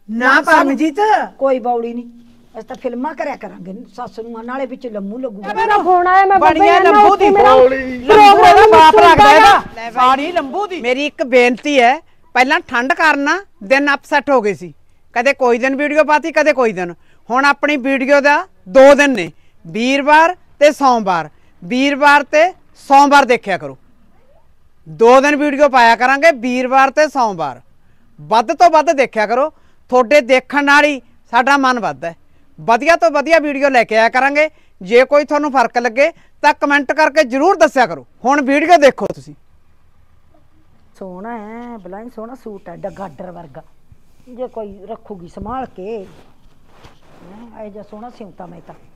ना परमजीत कोई बौली नहीं अस तो फिल्मा करया करांगे सस नूं नाले विच लम्मू लगूगा मेरा फोन आया मैं बढ़िया लंबू दी लंबू दा बाप रखदा है साड़ी लंबू दी मेरी एक बेनती है पहला ठंड करना दिन अपसेट हो गए सी कदे कोई दिन वीडियो पाती कदे कोई दिन हुण अपनी वीडियो दा 2 दिन ने वीरवार ते सोमवार ते सोमवार देखिया करो 2 दिन वीडियो पाया करांगे वीरवार ते सोमवार ਵੱਧ ਤੋਂ ਵੱਧ ਦੇਖਿਆ ਕਰੋ ਤੁਹਾਡੇ ਦੇਖਣ ਨਾਲ ਹੀ ਸਾਡਾ ਮਨ ਵੱਧਦਾ ਹੈ ਵਧੀਆ ਤੋਂ ਵਧੀਆ ਵੀਡੀਓ ਲੈ ਕੇ ਆਇਆ ਕਰਾਂਗੇ ਜੇ ਕੋਈ ਤੁਹਾਨੂੰ ਫਰਕ ਲੱਗੇ ਤਾਂ ਕਮੈਂਟ ਕਰਕੇ ਜਰੂਰ ਦੱਸਿਆ ਕਰੋ ਹੁਣ ਵੀਡੀਓ ਦੇਖੋ ਤੁਸੀਂ सोहना है बलाई सोहना सूट है गाडर वर्गा जे कोई रखूगी संभाल के ऐ जा सोहना सिउता मैं ता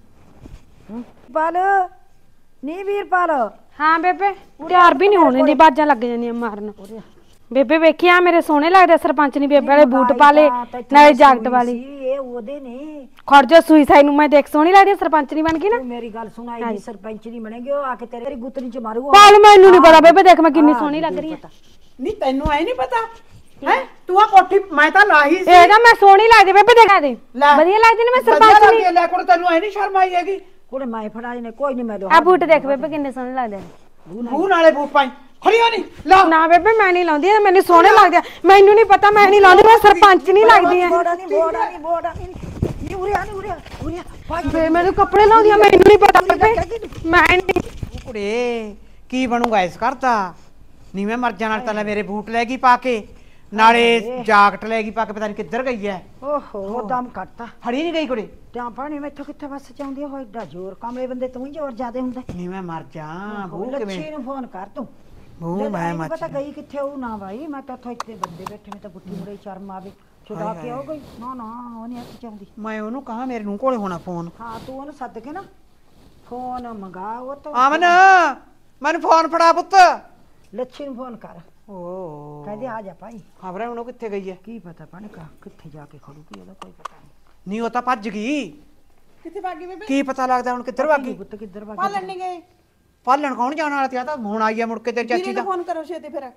पाल नी वीरपाल हाँ बेबे त्यार भी नहीं होने दी बाजा लग जानियां मारन बेबे वेखी आ मेरे सोहने लगदे सरपंच नी बेबे वाले बूट पा ले नाले जैकेट वाली ये ओदे ने खड़ जा सुई साई नु मैं देख सोहनी लगदी सरपंच नी बन गई ना मेरी गल सुना आई सरपंच नी बनेगी ओ आके तेरी गुतनी च मारूगा पाल मैनू नहीं पता बेबे देख मैं कितनी सोहनी लग रही है नहीं तैनू ऐ नहीं पता है तू आ कोठी मैं ता लाही सी एदा मैं सोहनी लगदी बेबे देखा दे बढ़िया लगदी ना मैं सरपंच नी ले कुड़ तैनू ऐ नहीं शर्म आई हैगी कुड़े मैं फड़ा ने कोई नहीं मैं लो आ बूट देख बेबे कितने सोहने लगदे बू नाले बूट पाई खड़ी हो नहीं ला ना बेबे मैं नहीं लाउंदी मैंने सोहने लगदे मैनू नहीं पता मैं नहीं लाउंदी मैं सरपंच नहीं लगदी है बोड़ा नहीं ये उरिया बे मैं कपड़े लाउंदी मैनू नहीं पता बेबे मैं नहीं कुड़े की बनूगा इस करता नहीं मैं मर जाना तले मेरे बूट लेगी पाके नाले जैकेट लेगी पाके पता नहीं किधर गई है ओहो दम कटता फड़ी नहीं गई कुड़े त्या पानी मैथों किथे बस चाउंदी हो एडा जोर कमले बंदे तू ही जोर ज्यादा हुंदा नहीं मैं मर जा बू लच्छी नु फोन कर तू बू मैं मर पता गई किथे हो ना भाई मैं तो इतने बंदे बैठे में तो बुट्टी मुड़े शर्म आवे छुड़ा के हो गई ना ना ओने हथ चाउंदी मैं ओनु कहा मेरे नु कोले होना फोन हां तू ओनु सद के ना फोन मंगा वो तो आमन मैंने फोन फड़ा पुੱਤ लच्छी नु फोन कर ओ कहदे आ जा भाई खबर ओनु किथे गई है की पता पानी का किथे जाके खड़ूगी ओदा कोई पता नहीं होता भज गई किथे भागी बेबे की पता लगदा हुन किधर भागी पुੱਤ किधर भागी पालन नहीं गए पालन कौन जाने वाला था हुन आई है मुड़ के तेरी चाची दा फोन करो छेती फिर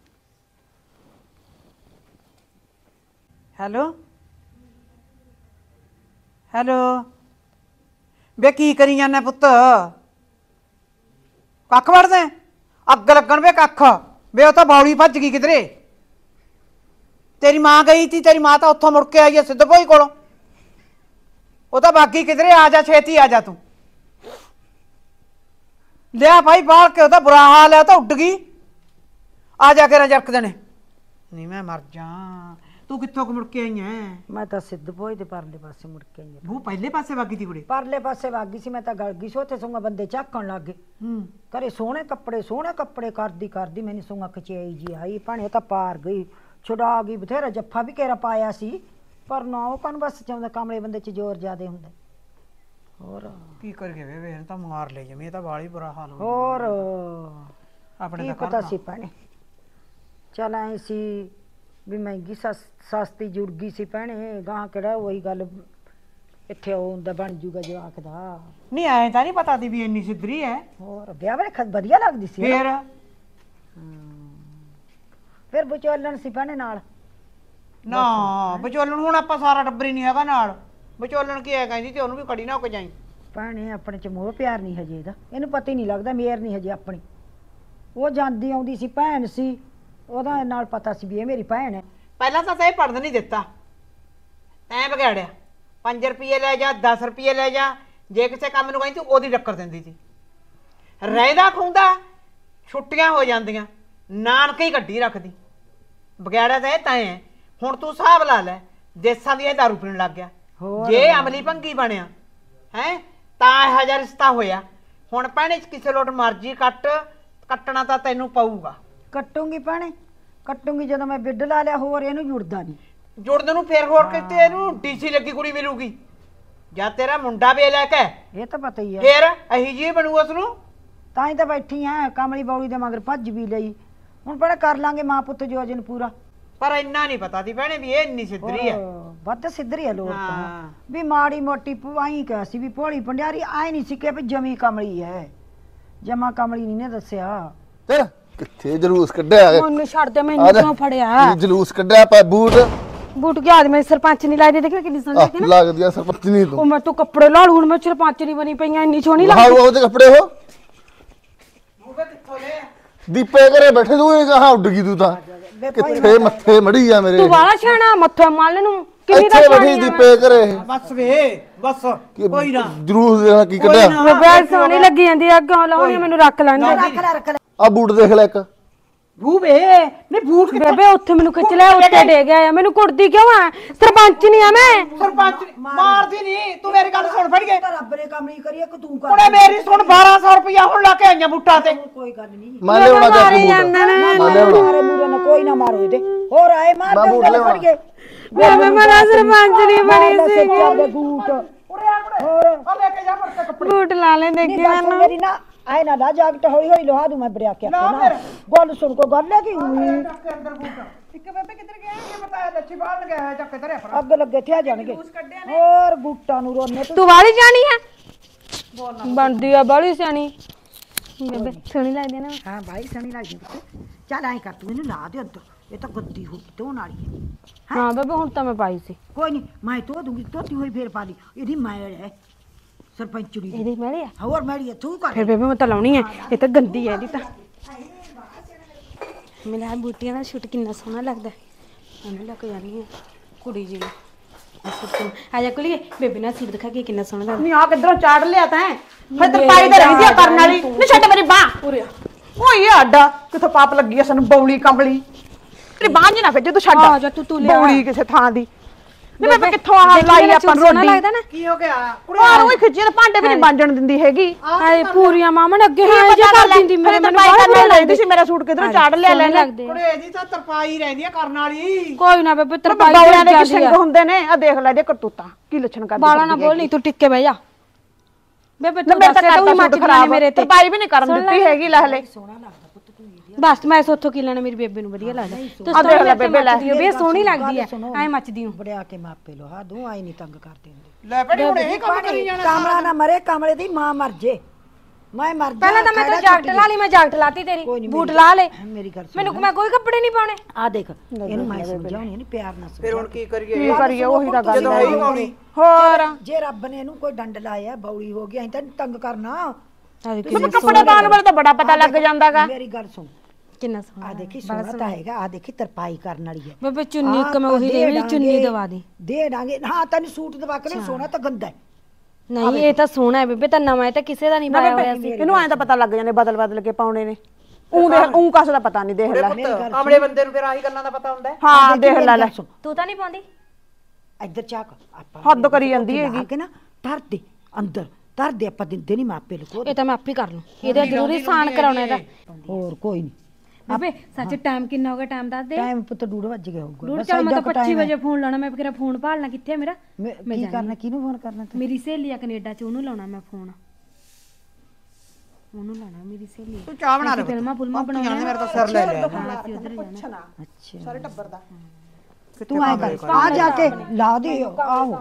हेलो हेलो बे की करी जाना पुत्त कख वड़ दे अग लगन बे कख बे ओ तो बौली भज गई किधरे तेरी मां गई थी तेरी मां तो उत्थों मुड़ के आई है सिद्ध भोई कोलों ओ तो बाकी किधरे आ जा छेती आ जा तू लिया भाई बाल के ओदा बुरा हाल है तो उड़ गई आ जा के जरक देने नहीं मैं मर जा तू कित्थों को मुड़ के आई है मैं तो सिद्ध भोई दे परले पासे मुड़ के आई वो पहले पासे भागी थी कुड़ी परले पासे भागी सी मैं तो गल गई सोते सूंगा बंदे झाकण लग गए करे सोहने कपड़े करदी मैंने सूंगा खिचाई जी आई भाणे तो पार गई छुड़ा गई बथेरा जफ्फा भी केरा पाया सी पर ना वो कौन बस चाहुंदा कमले बंदे च जोर ज्यादा हुंदा और की कर गए वे तो मार ले जमे तो बाली बुरा हाल हो और अपने का पता सी भैने चल आई सी भी महंगी सस्ती जुड़ गई सी भैने गां केड़ा वही गल इत्थे हुंदा बन जूगा जवाक दा नहीं आए तां नहीं पता थी भी इन्नी सिद्धरी है और ब्याह वेले बढ़िया लगदी सी फिर विचोलन सी भैने नाल ना विचोलन हुण आपां सारा टब्बरी नहीं हैगा नाल विचोलन की है कहंदी ते ओनू भी कड़ी ना हो के जाई भैने अपने च मोह प्यार नहीं हजे ਇਹਦਾ ਇਹਨੂੰ ਪਤਾ ਹੀ ਨਹੀਂ ਲੱਗਦਾ ਮੇਰ ਨਹੀਂ ਹਜੇ ਆਪਣੀ ਉਹ ਜਾਂਦੀ ਆਉਂਦੀ ਸੀ ਭੈਣ ਸੀ ਉਹਦਾ ਨਾਲ ਪਤਾ ਸੀ ਵੀ ਇਹ ਮੇਰੀ ਭੈਣ ਹੈ ਪਹਿਲਾਂ ਤਾਂ ਇਹ ਪੜਨ ਨਹੀਂ ਦਿੱਤਾ ਐ ਬਗੜਿਆ 5 ਰੁਪਏ ਲੈ ਜਾ 10 ਰੁਪਏ ਲੈ ਜਾ ਜੇ ਕਿਸੇ ਕੰਮ ਨੂੰ ਕਹਿੰਦੀ ਉਹਦੀ ਟੱਕਰ ਦਿੰਦੀ ਸੀ ਰਹਿਦਾ ਖੁੰਦਾ ਛੁੱਟੀਆਂ ਹੋ ਜਾਂਦੀਆਂ ਨਾਨਕੇ ਹੀ ਗੱਡੀ ਰੱਖਦੀ ਬਗੜਿਆ ਤਾਂ ਇਹ ਤਾਂ ਹੈ ਹੁਣ ਤੂੰ ਹਿਸਾਬ ਲਾ ਲੈ ਦੇਸਾਂ ਦੀ ਇਹ ਦਾਰੂ ਪੀਣ ਲੱਗ ਗਿਆ ਜੇ ਅਮਲੀ ਭੰਗੀ ਬਣਿਆ ਹੈ ਤਾਂ ਇਹ ਜਿਹਾ ਰਿਸ਼ਤਾ ਹੋਇਆ ਹੁਣ ਭੈਣੇ ਕਿਸੇ ਲੋਟ ਮਰਜ਼ੀ ਕੱਟਣਾ ਤਾਂ ਤੈਨੂੰ ਪਊਗਾ ਕੱਟੂਗੀ ਭੈਣੇ ਕੱਟੂਗੀ ਜਦੋਂ ਮੈਂ ਬਿੱਡ ਲਾ ਲਿਆ ਹੋਰ ਇਹਨੂੰ ਜੁੜਦਾ ਨਹੀਂ ਜੁੜਨ ਨੂੰ ਫੇਰ ਹੋਰ ਕਿਤੇ ਇਹਨੂੰ ਡੀਸੀ ਲੱਗੀ ਕੁੜੀ ਮਿਲੂਗੀ ਜਾਂ ਤੇਰਾ ਮੁੰਡਾ ਵੇ ਲੈ ਕੇ ਇਹ ਤਾਂ ਪਤਾ ਹੀ ਹੈ ਫੇਰ ਅਹੀ ਜੀ ਬਣੂ ਉਸ ਨੂੰ ਤਾਂ ਹੀ ਤਾਂ ਬੈਠੀ ਆ ਕਮਲੀ ਬੌਲੀ ਦੇ ਮਗਰ ਭੱਜ ਵੀ ਲਈ ਹੁਣ ਬੜਾ ਕਰ ਲਾਂਗੇ ਮਾਂ ਪੁੱਤ ਜੋਜਨ ਪੂਰਾ ਪਰ ਇੰਨਾ ਨਹੀਂ ਪਤਾ ਸੀ ਭੈਣੇ ਵੀ ਇਹ ਇੰਨੀ ਸਿੱਧਰੀ ਹੈ ਵੱਧ ਸਿੱਧਰੀ ਹੈ ਲੋਕ ਤਾਂ ਵੀ ਮਾੜੀ ਮੋਟੀ ਆਈ ਕਿਹਾ ਸੀ ਵੀ ਭੋਲੀ ਭੰਡਿਆਰੀ ਆਈ ਨਹੀਂ ਸੀ ਕਿ ਵੀ ਜਮੀ ਕਮਲੀ ਹੈ ਜਮਾ ਕਮਲੀ ਨਹੀਂ ਨੇ ਦੱਸਿਆ ਤੇ ਕਿੱਥੇ ਜਲੂਸ ਕੱਢਿਆ ਮੈਨੂੰ ਛੱਡ ਦੇ ਮੈਨੂੰ ਕਿਉਂ ਫੜਿਆ ਜਲੂਸ ਕੱਢਿਆ ਪਾ ਬੂਟ ਬੂਟ ਕੀ ਆਦਮੀ ਸਰਪੰਚ ਨਹੀਂ ਲੱਗਦੀ ਦੇਖ ਕਿੰਨੀ ਸੋਹਣੀ ਲੱਗਦੀ ਨਾ ਲੱਗਦੀ ਆ ਸਰਪੰਚ ਨਹੀਂ ਉਹ ਤੂੰ ਮੈਂ ਤੂੰ ਕੱਪੜੇ ਲਾ ਲੂ ਹੁਣ ਮੈਂ ਸਰਪੰਚ ਨਹੀਂ ਬਣੀ ਪਈਆਂ ਇੰਨੀ ਸੋਹਣੀ ਹਾਂ ਲੱਗਦੀ ਉਹ ਤੇ ਕੱਪੜੇ ਹੋ ਮੂੰਹ ਕਿੱਥੋਂ ਲੈ ਦੀਪੇ ਘਰੇ ਬੈਠੇ ਤੂੰ ਇਹ ਕਹਾਂ ਉੱਡ ਗਈ ਤੂੰ ਤਾਂ ਕਿੱਥੇ ਮੱਥੇ ਮੜੀ ਆ ਮੇਰੇ ਤੂੰ ਵਾਲਾ ਛਾਣਾ ਮੱਥਾ ਮੱਲ ਨੂੰ ਕਿੰਨੀ ਦਾ ਇੱਥੇ ਬੈਠੀ ਛਾਣੀ ਆ ਦੀਪੇ ਘਰੇ ਬਸ ਵੇ ਬਸ ਕੋਈ ਨਾ ਜਰੂਰ ਦੇਖਣਾ ਕੀ ਕੱਢਿਆ ਮੈਂ ਬੈਲ ਸੋਹਣੀ ਲੱਗੀ ਜਾਂਦੀ ਆ ਅੱਗੋਂ ਲਾਉਣੀ ਮੈਨੂੰ ਰੱਖ ਲੈਂਦੇ ਰੱਖ ਲੈ ਆ ਬੂਟ ਦੇਖ ਲੈ ਇੱਕ ਬੂ ਵੇ ਨੇ ਬੂਟ ਬੇਬੇ ਉੱਥੇ ਮੈਨੂੰ ਖਿੱਚ ਲਿਆ ਉੱਤੇ ਡੇ ਗਿਆ ਮੈਨੂੰ ਕੁੱਟਦੀ ਕਿਉਂ ਆ ਸਰਪੰਚ ਨਹੀਂ ਆ ਮੈਂ ਸਰਪੰਚ ਮਾਰਦੀ ਨਹੀਂ ਤੂੰ ਮੇਰੀ ਗੱਲ ਸੁਣ ਫੜ ਗਏ ਰੱਬ ਨੇ ਕੰਮ ਨਹੀਂ ਕਰੀਏ ਕਿ ਤੂੰ ਕਰ ਉਹਨੇ ਮੇਰੀ ਸੁਣ 1200 ਰੁਪਇਆ ਹੁਣ ਲਾ ਕੇ ਆਈਆਂ ਬੂਟਾਂ ਤੇ ਕੋਈ ਗੱਲ ਨਹੀਂ ਮੈਂ ਲਿਆਉਣਾ ਜਾ ਮਾਰੀ ਬੂਟ ਜਾਂਦਾ ਨੇ ਮੈਂ ਲਿਆਉਣਾ ਮਾਰੇ ਮੂਰੇ ਨਾ ਕੋਈ ਨਾ ਮਾਰੋ ਇਹਦੇ ਹੋਰ ਆਏ ਮਾਰ ਮੈਂ ਦੇ ਬੂਟ ਗੱਲ ਲਿਆਉਣਾ। ਫੜ ਕੇ ਬੇਬੇ ਮੇਰਾ ਸਰਪੰਚ ਨਹੀਂ ਬਣੀ ਸੀ ਦੇ ਬੂਟ ਹੋਰ ਆ ਲੈ ਕੇ ਜਾ ਮਰ ਕੇ ਕੱਪੜੇ ਬੂਟ ਲਾ ਲੈ ਨਹੀਂ ਦੇਖੀ ਬਸ ਮੇਰੀ ਨਾ ਆਏ ਨਾ ਲਾ ਜਾਕਟ ਹੌਲੀ ਹੌਲੀ ਲੋਹਾ ਦੂੰ ਮੈਂ ਬੜਿਆ ਕੇ ਆਪੇ ਨਾ ਗੱਲ ਸੁਣ ਕੋ ਗੱਲ ਹੈ ਕਿ ਚੱਕ ਕੇ ਅੰਦਰ ਬੂਟ ਇੱਕ ਬੇਬੇ ਕਿੱਧਰ ਗਿਆ ਇਹ ਬਤਾਇਆ ਲੱਛੀ ਬਾਹਰ ਲਗਾਇਆ ਹੋਇਆ ਚੱਕ ਕੇ ਧਰਿਆ ਪਰ ਅੱਗ ਲੱਗੇ ਥਿਆ ਜਾਣਗੇ ਹੋਰ ਬੂਟਾਂ ਨੂੰ ਰੋਨੇ ਤੂੰ ਵਾਲੀ ਜਾਣੀ ਹੈ ਬਣਦੀ ਆ ਬਾਲੀ ਸਿਆਣੀ ਬੇਬੇ ਸੋਹਣੀ ਲੱਗਦੀ ਨਾ ਹਾਂ ਭਾਈ ਸਣੀ ਲੱਗ ਜੀ ਚੱਲ ਐਂ ਕਰ ਤੂੰ ਇਹਨੂੰ ਲਾ ਦੇ ਅੰਦਰ ਇਹ ਤਾਂ ਗੱਦੀ ਹੋ ਧੋਣ ਵਾਲੀ ਹੈ ਹਾਂ ਬੇਬੇ ਹੁਣ ਤਾਂ ਮੈਂ ਪਾਈ ਸੀ ਕੋਈ ਨਹੀਂ ਮੈਂ ਧੋ ਦੂੰਗੀ ਧੋਤੀ ਹੋਈ ਫੇਰ ਪਾ ਲਈ ਇਹਦੀ ਮੈਲ ਹੈ ਸਰਪੰਚੜੀ ਦੀ ਇਹਦੀ ਮੈਲੀ ਆ ਹੋਰ ਮੈਲੀ ਤੂੰ ਕਰ ਫਿਰ ਬੇਬੇ ਮੈਂ ਤਾਂ ਲਾਉਣੀ ਹੈ ਇਹ ਤਾਂ ਗੰਦੀ ਹੈ ਇਹਦੀ ਤਾਂ ਮੇਰਾ ਬੂਟੀਆਂ ਦਾ ਸ਼ੂਟ ਕਿੰਨਾ ਸੋਹਣਾ ਲੱਗਦਾ ਉਹਨੂੰ ਲੈ ਕੇ ਜਾਣੀ ਹੈ ਕੁੜੀ ਜੀ ਨੂੰ ਆ ਜਾ ਕੁਲੀਏ ਬੇਬੇ ਨਾਲ ਸੂਟ ਦਿਖਾ ਕੇ ਕਿੰਨਾ ਸੋਹਣਾ ਲੱਗਦਾ ਨਹੀਂ ਆ ਕਿੱਧਰੋਂ ਚਾੜ ਲਿਆ ਤੈਂ ਫਿਰ ਤੇ ਪਾਈ ਤੇ ਰਹਿੰਦੀ ਆ ਕਰਨ ਵਾਲੀ ਨਹੀਂ ਛੱਡ ਮੇਰੀ ਬਾਹ ਉਰੇ ਓਏ ਇਹ ਆਡਾ ਕਿਥੋਂ ਪਾਪ ਲੱਗੀ ਆ ਸਾਨੂੰ ਬੌਲੀ ਕੰਬਲੀ ਤੇਰੀ ਬਾਹ ਜੀ ਨਾ ਫਿਰ ਤੂੰ ਛੱਡ ਆ ਜਾ ਤੂੰ ਲਿਆ ਬੌਲੀ ਕਿਸੇ ਥਾਂ ਦੀ ਨਹੀਂ ਮੈਂ ਕਿੱਥੋਂ ਆਹ ਲਾਈ ਆਪਾਂ ਨੂੰ ਸੋਹਣਾ ਰੋਟੀ ਲੱਗਦਾ ਨਾ ਕੀ ਹੋ ਗਿਆ ਕੁੜੀ ਆ ਉਹ ਖਿੱਚੀ ਤੇ ਭਾਂਡੇ ਵੀ ਨਹੀਂ ਮਾਂਜਣ ਦਿੰਦੀ ਹੈਗੀ ਹਾਏ ਪੂਰੀਆਂ ਮਾਮਨ ਅੱਗੇ ਹਾਂ ਜੇ ਕਰ ਦਿੰਦੀ ਮੇਰੇ ਮੈਨੂੰ ਪਾਈ ਬਹੁਤ ਕਰਨ ਲੱਗਦੀ ਸੀ ਮੇਰਾ ਸੂਟ ਕਿਧਰੋਂ ਚਾੜ ਲਿਆ ਲੈ ਲੱਗਦੇ ਕੁੜੇ ਇਹਦੀ ਤਾਂ ਤਰਪਾਈ ਰਹਿੰਦੀ ਆ ਕਰਨ ਵਾਲੀ ਕੋਈ ਨਾ ਬੇਬੇ ਤਰਪਾਈ ਬੌਲਿਆਂ ਦੇ ਕੀ ਸਿੰਘ ਹੁੰਦੇ ਨੇ ਆ ਦੇਖ ਲੈ ਇਹਦੇ ਕਰਤੂਤਾਂ ਕੀ ਲੱਛਣ ਕਰਦੀ ਬਾਲਾ ਨਾ ਬੋਲ ਨਹੀਂ ਤੂੰ ਟਿੱਕੇ ਬਹਿ ਜਾ ਬੇਬੇ ਤੂੰ ਮੈਂ ਦੱਸ ਤਾਂ ਤੂੰ ਮੱਚ ਖਰਾਬ ਮੇਰੇ ਤੇ ਤਰਪਾਈ ਵੀ ਨਹੀਂ ਕਰਨ ਦਿੱਤੀ ਹੈਗੀ ਲੈ ਲੈ ਬਸ ਮੈਂ ਸੋਥੋਂ ਕੀ ਲੈਣਾ ਮੇਰੀ ਬੇਬੇ ਨੂੰ ਵਧੀਆ ਲੱਗਦਾ ਤੂੰ ਆ ਦੇਖ ਲੈ ਬੇਬੇ ਲੈ ਬੇ ਸੋਹਣੀ ਲੱਗਦੀ ਐ ਐ ਮੱਚਦੀ ਹੂੰ ਬੜਿਆ ਕੇ ਮਾਪੇ ਲੋਹਾ ਦੂੰ ਆਈ ਨਹੀਂ ਤੰਗ ਕਰਦੇ ਹੁੰਦੇ ਲੈ ਭੈਣੇ ਹੁਣ ਇਹ ਕੰਮ ਕਰੀ ਜਾਣਾ ਕਾਮਲਾ ਨਾ ਮਰੇ ਕਾਮਲੇ ਦੀ ਮਾਂ ਮਰ ਜੇ ਮੈਂ ਮਰ ਜਾ ਪਹਿਲਾਂ ਤਾਂ ਮੈਂ ਤਾਂ ਜਾਕਟ ਲਾ ਲਈ ਮੈਂ ਜਾਕਟ ਲਾਤੀ ਤੇਰੀ ਬੂਟ ਲਾ ਲੈ ਮੇਰੀ ਗੱਲ ਸੁਣ ਮੈਨੂੰ ਮੈਂ ਕੋਈ ਕੱਪੜੇ ਨਹੀਂ ਪਾਉਣੇ ਆ ਦੇਖ ਇਹਨੂੰ ਮੈਂ ਸਮਝਾਉਣੀ ਨਹੀਂ ਪਿਆਰ ਨਾਲ ਫਿਰ ਸਮਝਾ ਹੁਣ ਕੀ ਕਰੀਏ ਉਹੀ ਤਾਂ ਗੱਲ ਜਦੋਂ ਹੈ ਹੀ ਹੋਰ ਜੇ ਰੱਬ ਨੇ ਇਹਨੂੰ ਕੋਈ ਡੰਡ ਲਾਇਆ ਬੌਲੀ ਹੋ ਗਈ ਐਂ ਤਾਂ ਨੀ ਤੰਗ ਕਰਨਾ ਮੈਨੂੰ ਕੱਪੜੇ ਪਾਉਣ ਵਾਲੇ ਤਾਂ ਬੜਾ ਪਤਾ ਲੱਗ ਜਾਂਦਾਗਾ ਮੇਰੀ ਗੱਲ ਸੁਣ ਕਿੰਨਾ ਸੋਹਣਾ ਆ ਦੇਖੀ ਸੋਹਣਾ ਤਾਂ ਹੈਗਾ ਆ ਦੇਖੀ ਤਰਪਾਈ ਕਰਨ ਵਾਲੀ ਹੈ ਬੇਬੇ ਚੁੰਨੀ ਇੱਕ ਮੈਂ ਉਹੀ ਦੇ ਚੁੰਨੀ ਦਵਾ ਦੇ ਦੇ ਦਾਂਗੇ ਹਾਂ ਤੈਨੂੰ ਸੂਟ ਦਵਾ ਕੇ ਸੋਹਣਾ ਤਾਂ ਗੰਦਾ ਹੈ ਨਹੀਂ ਇਹ ਤਾਂ ਸੋਹਣਾ ਹੈ ਬੇਬੇ ਤਾਂ ਨਵਾਂ ਹੈ ਤਾਂ ਕਿਸੇ ਦਾ ਨਹੀਂ ਪਾਇਆ ਹੋਇਆ ਸੀ ਇਹਨੂੰ ਐਂ ਤਾਂ ਪਤਾ ਲੱਗ ਜਾਂਦੇ ਬਦਲ ਕੇ ਪਾਉਣੇ ਨੇ ਉਹ ਕਸ ਦਾ ਪਤਾ ਨਹੀਂ ਦੇਖ ਲੈ ਆਮਲੇ ਬੰਦੇ ਨੂੰ ਫਿਰ ਆਹੀ ਗੱਲਾਂ ਦਾ ਪਤਾ ਹੁੰਦਾ ਹਾਂ ਦੇਖ ਲੈ ਲੈ ਤੂੰ ਤਾਂ ਨਹੀਂ ਪਾਉਂਦੀ ਇੱਧਰ ਚਾਕ ਆਪਾਂ ਹੱਦ ਕਰੀ ਜਾਂਦੀ ਹੈਗੀ ਕਿ ਨਾ ਧਰ ਦੇ ਅੰਦਰ ਧਰ ਦੇ ਆਪਾਂ ਦਿੰਦੇ ਨਹੀਂ ਮਾਪੇ ਲਕੋ ਇਹ ਤਾਂ ਮੈਂ ਆਪ ਹੀ ਕਰ ਲੂੰ ਇਹਦਾ ਜ਼ਰੂਰੀ ਸਾਨ ਕਰਾਉਣਾ ਇਹਦਾ ਹੋਰ ਕੋਈ ਨਹੀਂ ਬੇਬੇ ਸੱਚ ਟਾਈਮ ਕਿੰਨਾ ਹੋ ਗਿਆ ਟਾਈਮ ਦੱਸ ਦੇ ਟਾਈਮ ਪੁੱਤ 2 ਵਜ ਗਿਆ ਹੋਊਗਾ ਡੂੜ ਚੱਲ ਮੈਂ ਤਾਂ 25 ਵਜੇ ਫੋਨ ਲਾਉਣਾ ਮੈਂ ਕਿਹੜਾ ਫੋਨ ਭਾਲਣਾ ਕਿੱਥੇ ਮੇਰਾ ਕੀ ਕਰਨਾ ਕਿਹਨੂੰ ਫੋਨ ਕਰਨਾ ਤੂੰ ਮੇਰੀ ਸਹੇਲੀ ਆ ਕੈਨੇਡਾ ਚ ਉਹਨੂੰ ਲਾਉਣਾ ਮੈਂ ਫੋਨ ਉਹਨੂੰ ਲਾਉਣਾ ਮੇਰੀ ਸਹੇਲੀ ਤੂੰ ਚਾਹ ਬਣਾ ਲੈ ਫਿਲਮਾਂ ਫੁਲਮਾਂ ਬਣਾਉਣਾ ਮੇਰਾ ਤਾਂ ਸਿਰ ਲੈ ਲਿਆ ਅਸੀਂ ਉਧਰ ਜਾਣਾ ਅੱਛਾ ਸਾਰੇ ਟੱਬਰ ਦਾ ਤੂੰ ਐ ਕਰ ਆ ਜਾ ਕੇ ਲਾ ਦੇ ਆਹੋ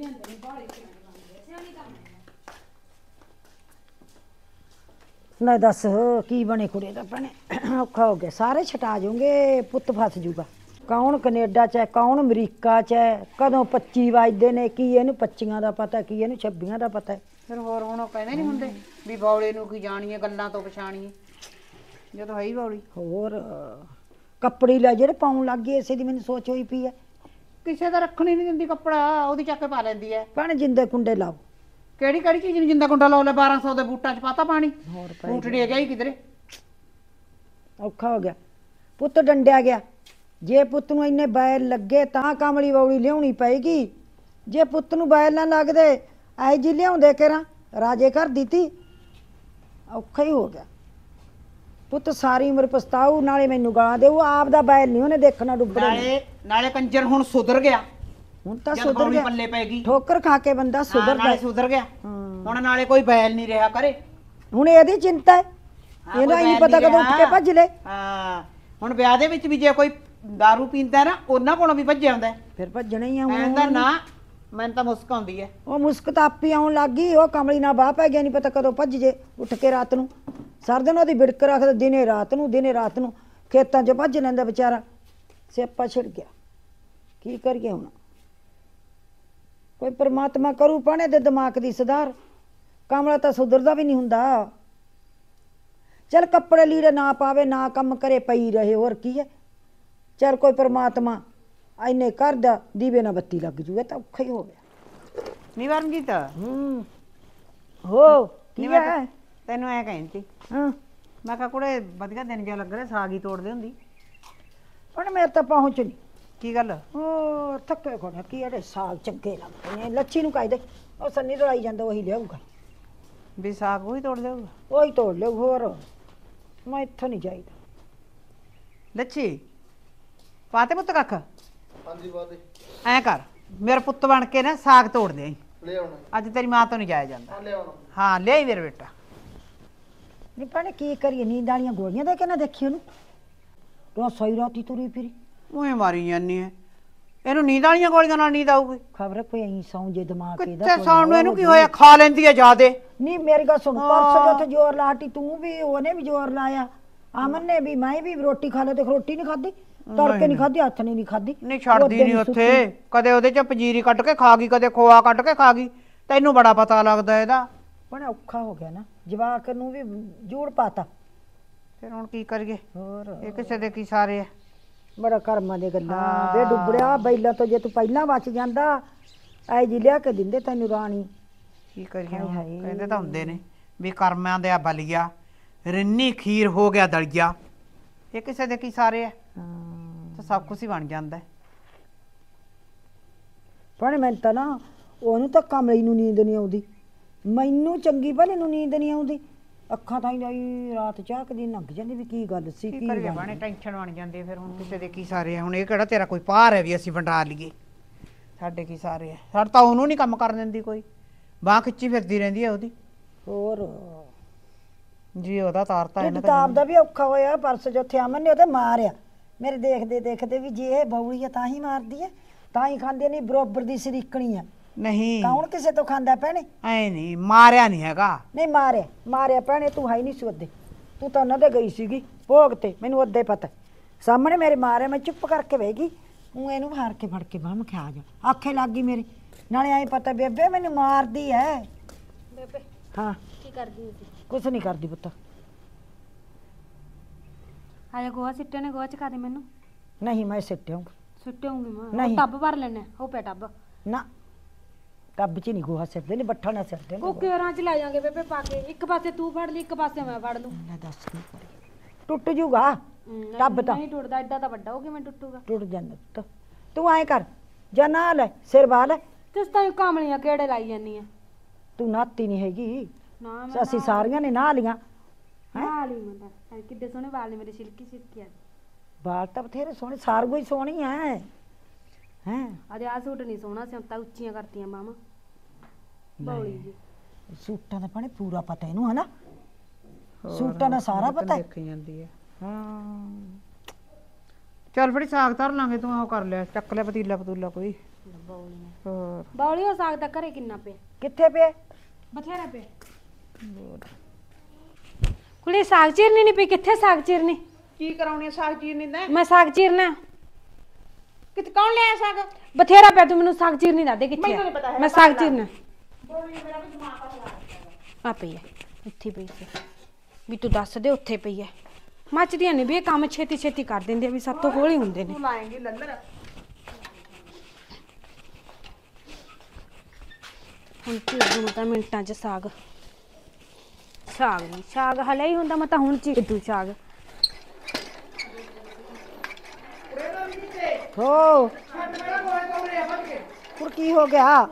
ਨਾ ਦੱਸ ਕੀ ਬਣੇ ਕੁੜੇ ਦਾ ਭੈਣੇ ਔਖਾ ਹੋ ਗਿਆ ਸਾਰੇ ਛਟਾ ਜਾਓਗੇ ਪੁੱਤ ਫਸ ਜੂਗਾ ਕੌਣ ਕੈਨੇਡਾ ਚ ਹੈ ਕੌਣ ਅਮਰੀਕਾ ਚ ਹੈ ਕਦੋਂ 25 ਵਜਦੇ ਨੇ ਕੀ ਇਹਨੂੰ 25ਾਂ ਦਾ ਪਤਾ ਕੀ ਇਹਨੂੰ 26ਾਂ ਦਾ ਪਤਾ ਫਿਰ ਹੋਰ ਹੁਣ ਉਹ ਕਹਿੰਦੇ ਨਹੀਂ ਹੁੰਦੇ ਵੀ ਬੌਲੇ ਨੂੰ ਕੀ ਜਾਣੀਏ ਗੱਲਾਂ ਤੋਂ ਪਛਾਣੀਏ ਜਦੋਂ ਹੈ ਹੀ ਬੌਲੀ ਹੋਰ ਕੱਪੜੇ ਲੈ ਜਿਹੜੇ ਪਾਉਣ ਲੱਗ ਗਏ ਇਸੇ ਦੀ ਮੈਨੂੰ ਸੋਚ ਹੋਈ ਪਈ ਹੈ ਕਿਸੇ ਦਾ ਰੱਖਣ ਹੀ ਨਹੀਂ ਦਿੰਦੀ ਕੱਪੜਾ ਉਹਦੀ ਚੱਕ ਕੇ ਪਾ ਲੈਂਦੀ ਐ ਭੈਣੇ ਜਿੰਦੇ ਕੁੰਡੇ ਲਾਓ ਕਿਹੜੀ ਚੀਜ਼ ਨੂੰ ਜਿੰਦਾ ਕੁੰਡਾ ਲਾ ਲੈ 1200 ਦੇ ਬੂਟਾਂ 'ਚ ਪਾਤਾ ਪਾਣੀ ਬੂਟ ਡੇ ਗਿਆ ਹੀ ਕਿਧਰੇ ਔਖਾ ਹੋ ਗਿਆ ਪੁੱਤ ਡੰਡਿਆ ਗਿਆ ਜੇ ਪੁੱਤ ਨੂੰ ਇੰਨੇ ਬੈਲ ਲੱਗੇ ਤਾਂ ਕਮਲੀ ਬੌਲੀ ਲਿਆਉਣੀ ਪਏਗੀ ਜੇ ਪੁੱਤ ਨੂੰ ਬੈਲ ਨਾ ਲੱਗਦੇ ਐ ਜੀ ਲਿਆਉਂਦੇ ਕਰਾਂ ਰਾਜੇ ਘਰ ਦਿੱਤੀ ਔਖਾ ਹੀ ਹੋ ਗਿਆ ਪੁੱਤ ਸਾਰੀ ਉਮਰ ਪਛਤਾਊ ਨਾਲੇ ਮੈਨੂੰ ਗਾਲਾਂ ਦੇਊ ਆਪ ਦਾ ਬੈਲ ਨਹੀਂ ਉਹਨੇ ਦੇਖਣਾ ਡੁੱਬਣਾ ਨਾਲੇ ਕੰਜਰ ਹੁਣ ਸੁਧਰ ਗਿਆ ਹੁਣ ਤਾਂ ਸੁਧਰ ਗਿਆ ਪੱਲੇ ਪੈਗੀ ਠੋਕਰ ਖਾ ਕੇ ਬੰਦਾ ਸੁਧਰਦਾ ਨਾਲੇ ਸੁਧਰ ਗਿਆ ਹੁਣ ਨਾਲੇ ਕੋਈ ਬੈਲ ਨਹੀਂ ਰਿਹਾ ਕਰੇ ਹੁਣ ਇਹਦੀ ਚਿੰਤਾ ਹੈ ਇਹਦਾ ਹੀ ਨਹੀਂ ਪਤਾ ਕਦੋਂ ਉੱਠ ਕੇ ਭੱਜ ਲੈ ਹਾਂ ਹੁਣ ਵਿਆਹ ਦੇ ਵਿੱਚ ਵੀ ਜੇ ਕੋਈ दारू ਪੀਂਦਾ ਨਾ ਉਹਨਾਂ ਕੋਲੋਂ ਵੀ ਭੱਜ ਆਉਂਦਾ ਫਿਰ ਭੱਜਣਾ ਹੀ ਆ ਕਹਿੰਦਾ ਨਾ ਮੈਨੂੰ ਤਾਂ ਮੁਸਕ ਆਉਂਦੀ ਹੈ ਉਹ ਮੁਸਕ ਤਾਂ ਆਪੀ ਆਉਣ ਲੱਗ ਗਈ ਉਹ ਕਮਲੀ ਨਾਲ ਬਾਹ ਪੈ ਗਿਆ ਨਹੀਂ ਪਤਾ ਕਦੋਂ ਭੱਜ ਜੇ ਉੱਠ ਕੇ ਰਾਤ ਨੂੰ ਸਾਰਾ ਦਿਨ ਉਹਦੀ ਵਿੜਕ ਰੱਖਦਾ ਦਿਨੇ ਰਾਤ ਨੂੰ ਖੇਤਾਂ 'ਚ ਭੱਜ ਲੈਂਦਾ ਵਿਚਾਰਾ ਸਿਆਪਾ ਛਿੜ ਗਿਆ ਕੀ ਕਰੀਏ ਹੁਣ ਕੋਈ ਪਰਮਾਤਮਾ ਕਰੂ ਪਾਣੇ ਦੇ ਦਿਮਾਗ ਦੀ ਸੁਧਾਰ ਕਮਲਾ ਤਾਂ ਸੁਧਰਦਾ ਵੀ ਨਹੀਂ ਹੁੰਦਾ ਚੱਲ ਕੱਪੜੇ ਲੀੜੇ ਨਾ ਪਾਵੇ ਨਾ ਕੰਮ ਕਰੇ ਪਈ ਰਹੇ ਹੋਰ ਕੀ ਹੈ ਚੱਲ ਕੋਈ ਪਰਮਾਤਮਾ ਐਨੇ ਕਰਦਾ ਦੀਵੇ ਨਾਲ ਬੱਤੀ ਲੱਗ ਜੂਗਾ ਤਾਂ ਔਖਾ ਹੀ ਹੋ ਗਿਆ ਨਹੀਂ ਵਰਨਜੀਤ ਹੋ ਕੀ ਨਹੀਂ ਮੈਂ ਹੈ ਤੈਨੂੰ ਐ ਕਹਿੰਦੀ ਹਾਂ ਮੈਂ ਕਿਹਾ ਕੁੜੇ ਵਧੀਆ ਦਿਨ ਜਿਹਾ ਲੱਗ ਰਿਹਾ ਸਾਗ ਹੀ ਤੋੜਦੇ ਹੁੰਦੀ ਹੁਣ ਮੇਰੇ ਤਾਂ ਪਹੁੰਚ ਨਹੀਂ ਕੀ ਗੱਲ ਹੋਰ ਥੱਕੇ ਕੋਣ ਕੀ ਇਹਦੇ ਸਾਗ ਚੰਗੇ ਲੱਗਦੇ ਨੇ ਲੱਛੀ ਨੂੰ ਕਹਿ ਦੇ ਉਹ ਸੰਨੀ ਲੜਾਈ ਜਾਂਦਾ ਉਹੀ ਲਿਆਊਗਾ ਵੀ ਸਾਗ ਉਹੀ ਤੋੜ ਦੇਊਗਾ ਉਹੀ ਤੋੜ ਲਿਓ ਹੋਰ ਮੈਂ ਇੱਥੋਂ ਨਹੀਂ ਜਾਈਦਾ ਲੱਛੀ ਪਾਤੇ ਪੁੱਤ ਕੱਖ ਹਾਂਜੀ ਬਾਦੇ ਐ ਕਰ ਮੇਰਾ ਪੁੱਤ ਬਣ ਕੇ ਨਾ ਸਾਗ ਤੋੜ ਦੇ ਲੈ ਆਉਣਾ ਅੱਜ ਤੇਰੀ ਮਾਂ ਤੋਂ ਨਹੀਂ ਜਾਇਆ ਜਾਂਦਾ ਲੈ ਆਉਣਾ ਹਾਂ ਲਿਆਈ ਮੇਰੇ ਬੇਟਾ ਨਹੀਂ ਭੈਣੇ ਕੀ ਕਰੀਏ ਨੀਂਦ ਵਾਲੀਆਂ ਗੋਲੀਆਂ ਦੇ ਕੇ ਨਾ ਦੇਖੀ ਉਹਨੂੰ ਰਸੋਈ ਰਾਤੀ ਤੁਰੀ ਫਿਰੀ ਉਹੇ ਮਾਰੀ ਜਾਂਦੀ ਐ ਇਹਨੂੰ ਨੀਂਦ ਵਾਲੀਆਂ ਗੋਲੀਆਂ ਨਾਲ ਨੀਂਦ ਆਊਗੀ ਖਬਰ ਕੋਈ ਐਂ ਸੌਂ ਜੇ ਦਿਮਾਗ ਇਹਦਾ ਕਿੱਥੇ ਸੌਣ ਨੂੰ ਇਹਨੂੰ ਕੀ ਹੋਇਆ ਖਾ ਲੈਂਦੀ ਐ ਜਾਦੇ ਨਹੀਂ ਮੇਰੀ ਗੱਲ ਸੁਣ ਪਰਸੋਂ ਜੋ ਤੇ ਜ਼ੋਰ ਲਾਟੀ ਤੂੰ ਵੀ ਉਹਨੇ ਵੀ ਜ਼ੋਰ ਲਾਇਆ ਅਮਨ ਨੇ ਵੀ ਮੈਂ ਵੀ ਰੋਟੀ ਖਾ ਲੈ ਤੇ ਰੋਟੀ ਨਹੀਂ ਖਾਧੀ ਤੜਕੇ ਨਹੀਂ ਖਾਧੀ ਹੱਥ ਨਹੀਂ ਖਾਧੀ ਨਹੀਂ ਛੱਡਦੀ ਨਹੀਂ ਉੱਥੇ ਕਦੇ ਉਹਦੇ ਚ ਪੰਜੀਰੀ ਕੱਢ ਕੇ ਖਾ ਗਈ ਕਦੇ ਖੋਆ ਕੱਢ ਕੇ ਖਾ ਗਈ ਤੈਨੂੰ ਬੜਾ ਪਤਾ ਲੱਗਦਾ ਇਹਦਾ ਬੜਾ ਔਖਾ ਹੋ ਗਿਆ ਨਾ ਜਵਾਕ ਨੂੰ ਵੀ ਜੂੜ ਪਾਤਾ ਫਿਰ ਹੁਣ ਕੀ ਕਰੀਏ ਹੋਰ ਇਹ ਕਿਸੇ ਦੇ ਕੀ ਸਾਰੇ ਆ ਬੜਾ ਕਰਮਾਂ ਦੇ ਗੱਲਾਂ ਵੇ ਡੁੱਬੜਿਆ ਬੈਲਾਂ ਤੋਂ ਜੇ ਤੂੰ ਪਹਿਲਾਂ ਬਚ ਜਾਂਦਾ ਐ ਜੀ ਲਿਆ ਕੇ ਦਿੰਦੇ ਤੈਨੂੰ ਰਾਣੀ ਕੀ ਕਰੀਏ ਹੁਣ? ਕਹਿੰਦੇ ਤਾਂ ਹੁੰਦੇ ਨੇ ਵੀ ਕਰਮਾਂ ਦੇ ਆ ਬਲੀਆ ਰਿੰਨੀ ਖੀਰ ਹੋ ਗਿਆ ਦਲੀਆ ਇਹ ਕਿਸੇ ਦੇ ਕੀ ਸਾਰੇ ਆ ਤਾਂ ਸਭ ਕੁਝ ਹੀ ਬਣ ਜਾਂਦਾ ਪਰ ਮੈਂ ਤਾਂ ਨਾ ਉਹਨੂੰ ਤਾਂ ਕਮਲੀ ਨੂੰ ਨੀਂਦ ਨਹੀਂ ਆਉਂਦੀ ਮੈਨੂੰ ਚੰਗੀ ਭਲੀ ਨੂੰ ਨੀਂਦ ਨਹੀਂ ਆਉਂਦੀ ਅੱਖਾਂ ਤਾਂ ਹੀ ਰਾਤ ਝਾਕਦੀ ਲੰਘ ਜਾਂਦੀ ਵੀ ਕੀ ਗੱਲ ਸੀ ਕੀ ਕੀ ਕਰੀਏ ਗੱਲ ਬਾਣੇ ਟੈਨਸ਼ਨ ਬਣ ਜਾਂਦੀ ਹੈ ਫਿਰ ਹੁਣ ਕਿਸੇ ਦੇ ਕੀ ਸਾਰੇ ਆ ਹੁਣ ਇਹ ਕਿਹੜਾ ਤੇਰਾ ਕੋਈ ਪਾਰ ਹੈ ਵੀ ਅਸੀਂ ਵੰਡਾ ਲਈਏ ਸਾਡੇ ਕੀ ਸਾਰੇ ਆ ਸਾਡਾ ਤਾਂ ਉਹਨੂੰ ਨਹੀਂ ਕੰਮ ਕਰਨ ਦਿੰਦੀ ਕੋਈ ਬਾਹ ਖਿੱਚੀ ਫਿਰਦੀ ਰਹਿੰਦੀ ਹੈ ਉਹਦੀ ਹੋਰ ਜੀ ਉਹਦਾ ਤਾਰਤਾ ਇਹ ਕਿਤਾਬ ਦਾ ਵੀ ਔਖਾ ਹੋਇਆ ਪਰਸ ਜਿੱਥੇ ਅਮਨ ਨੇ ਉਹਦੇ ਮਾਰਿਆ ਮੇਰੇ ਦੇਖਦੇ ਦੇਖਦੇ ਵੀ ਜੇ ਇਹ ਬੌਲੀ ਆ ਤਾਂ ਹੀ ਮਾਰਦੀ ਹੈ ਤਾਂ ਹੀ ਖਾਂਦੇ ਨਹੀਂ ਬਰੋਬਰ ਦੀ ਸਰੀਕਣੀ ਆ ਨਹੀਂ ਕੌਣ ਕਿਸੇ ਤੋਂ ਖਾਂਦਾ ਭੈਣੇ ਐ ਨਹੀਂ ਮਾਰਿਆ ਨਹੀਂ ਹੈਗਾ ਨਹੀਂ ਮਾਰਿਆ ਭੈਣੇ ਤੂੰ ਹੈ ਨਹੀਂ ਸੀ ਉਹਦੇ ਤੂੰ ਤਾਂ ਉਹਨਾਂ ਦੇ ਗਈ ਸੀਗੀ ਭੋਗ ਤੇ ਮੈਨੂੰ ਉਹਦੇ ਪਤਾ ਸਾਹਮਣੇ ਮੇਰੇ ਮਾਰਿਆ ਮੈਂ ਚੁੱਪ ਕਰਕੇ ਬਹਿ ਗਈ ਉਹ ਇਹਨੂੰ ਹਾਰ ਕੇ ਫੜ ਕੇ ਬਾਹ ਮੈਂ ਖਾ ਜਾ ਆਖੇ ਲੱਗ ਗਈ ਮੇਰੇ ਨਾਲੇ ਐਂ ਪਤਾ ਬੇਬੇ ਮੈਨੂੰ ਮਾਰਦੀ ਐ ਬੇਬੇ ਹਾਂ ਕੀ ਕਰਦੀ ਸੀ ਕੁਛ ਨਹੀਂ ਕਰਦੀ ਪੁੱਤ ਆਇਆ ਗੋਹਾ ਸਿੱਟੇ ਨੇ ਗੋਹਾ ਚਕਾ ਦੇ ਮੈਨੂੰ ਨਹੀਂ ਮੈਂ ਸਿੱਟਿਆ ਸੁੱਟਿਆਉਂਗੀ ਮੈਂ ਨਹੀਂ। ਟੱਬ ਭਰ ਲੈਣਾ ਉਹ ਪੈ ਟੱਬ ਨਾ ਟੱਬ 'ਚ ਨਹੀਂ ਗੋਹਾ ਸਿੱਟਦੇ ਨੇ ਬੱਠਾ ਨਾ ਸਿੱਟਦੇ ਨੇ ਕੁੱਕਰਾਂ ਚ ਲੈ ਜਾਾਂਗੇ ਬੇਬੇ ਪਾ ਕੇ ਇੱਕ ਪਾਸੇ ਤੂੰ ਫੜ ਲਈ ਇੱਕ ਪਾਸੇ ਮੈਂ ਫੜ ਲੂੰ ਲੈ ਦੱਸ ਕੀ ਕਰੀਏ ਟੁੱਟ ਜੂਗਾ ਟੱਬ ਤਾਂ ਨਹੀਂ ਟੁੱਟਦਾ ਐਡਾ ਤਾਂ ਵੱਡਾ ਹੋ ਕਿਵੇਂ ਟੁੱਟੂਗਾ ਟੁੱਟ ਜਾਂਦਾ ਪੁੱਤ ਤੂੰ ਐਂ ਕਰ ਜਾਂ ਨਾ ਲੈ ਸਿਰ ਬਾਹ ਲੈ ਤਿਸ ਤਾਂ ਕਾਮਲੀਆਂ ਕਿਹੜੇ ਲਾਈ ਜਾਂਦੀ ਆ ਤੂੰ ਨਾਤੀ ਨਹੀਂ ਹੈਗੀ ਨਾ ਮੈਂ ਅਸੀਂ ਸਾਰੀਆਂ ਨੇ ਨਹਾ ਲੀਆਂ ਵਾਲ ਹੀ ਮੰਦਾ ਕਿੱਡੇ ਸੋਹਣੇ ਵਾਲ ਨੇ ਮੇਰੇ ਸਿਲਕੀ ਸਿਲਕੀ ਆ ਬਾਲ ਤਾਂ ਬਥੇਰੇ ਸੋਹਣੇ ਸਾਰਗੋ ਹੀ ਸੋਹਣੀ ਹੈ ਹੈਂ ਅਜੇ ਆ ਸੂਟ ਨਹੀਂ ਸੋਹਣਾ ਸਿਉਂਤਾ ਉੱਚੀਆਂ ਕਰਤੀਆਂ ਮਾਮਾ ਬੌਲੀ ਜੀ ਸੂਟਾਂ ਦਾ ਪਾਣੇ ਪੂਰਾ ਪਤਾ ਇਹਨੂੰ ਹਨਾ ਸੂਟਾਂ ਦਾ ਸਾਰਾ ਪਤਾ ਹੈ ਦੇਖੀ ਜਾਂਦੀ ਹੈ ਹਾਂ ਚੱਲ ਫੜੀ ਸਾਗ ਧਰ ਲਾਂਗੇ ਤੂੰ ਉਹ ਕਰ ਲਿਆ ਚੱਕ ਲਿਆ ਪਤੀਲਾ ਕੋਈ ਹੋਰ ਬੌਲੀ ਹੋ ਸਕਦਾ ਘਰੇ ਕਿੰਨਾ ਪਿਆ ਕਿੱਥੇ ਪਏ ਬਥੇਰਾ ਪਿਆ ਕੁੜੀ ਸਾਗ ਚੀਰਨੀ ਨਹੀਂ ਪਈ ਕਿੱਥੇ ਸਾਗ ਚੀਰਨੀ ਕੀ ਕਰਾਉਣੀ ਸਾਗ ਚੀਰਨੀ ਦਾ ਮੈਂ ਸਾਗ ਚੀਰਨਾ ਕਿਤੇ ਕੌਣ ਲਿਆ ਸਾਗ ਬਥੇਰਾ ਪਿਆ ਤੂੰ ਮੈਨੂੰ ਸਾਗ ਚੀਰਨੀ ਦੱਸ ਦੇ ਕਿੱਥੇ ਮੈਨੂੰ ਨੀ ਪਤਾ ਹੈਗਾ, ਮੈਂ ਸਾਗ ਪਤਾ ਚੀਰਨਾ ਬੋਲੀ ਮੇਰਾ ਵੀ ਦਿਮਾਗ ਖਰਾਬ ਆ ਪਈ ਹੈ ਇੱਥੇ ਪਈ ਸੀ ਵੀ ਤੂੰ ਦੱਸ ਦੇ ਉੱਥੇ ਪਈ ਹੈ ਮੱਚਦੀਆਂ ਨੇ ਵੀ ਇਹ ਕੰਮ ਛੇਤੀ ਛੇਤੀ ਕਰ ਦਿੰਦੇ ਆ ਵੀ ਸਭ ਤੋਂ ਹੌਲੀ ਹੁੰਦੇ ਨੇ ਤੂੰ ਲਾਏਂਗੀ ਲੱਲਰ ਹੁਣ ਚੀਰ ਦੂੰ ਤਾਂ ਮਿੰਟਾਂ 'ਚ ਸਾਗ ਨਹੀਂ ਸਾਗ ਹਲੇ ਹੀ ਹੁੰਦਾ ਮੈਂ ਤਾਂ ਹੁਣ ਚੀਰ ਦੂੰ ਸਾਗ ਹੋ ਹੋਰ ਕੀ ਹੋ ਗਿਆ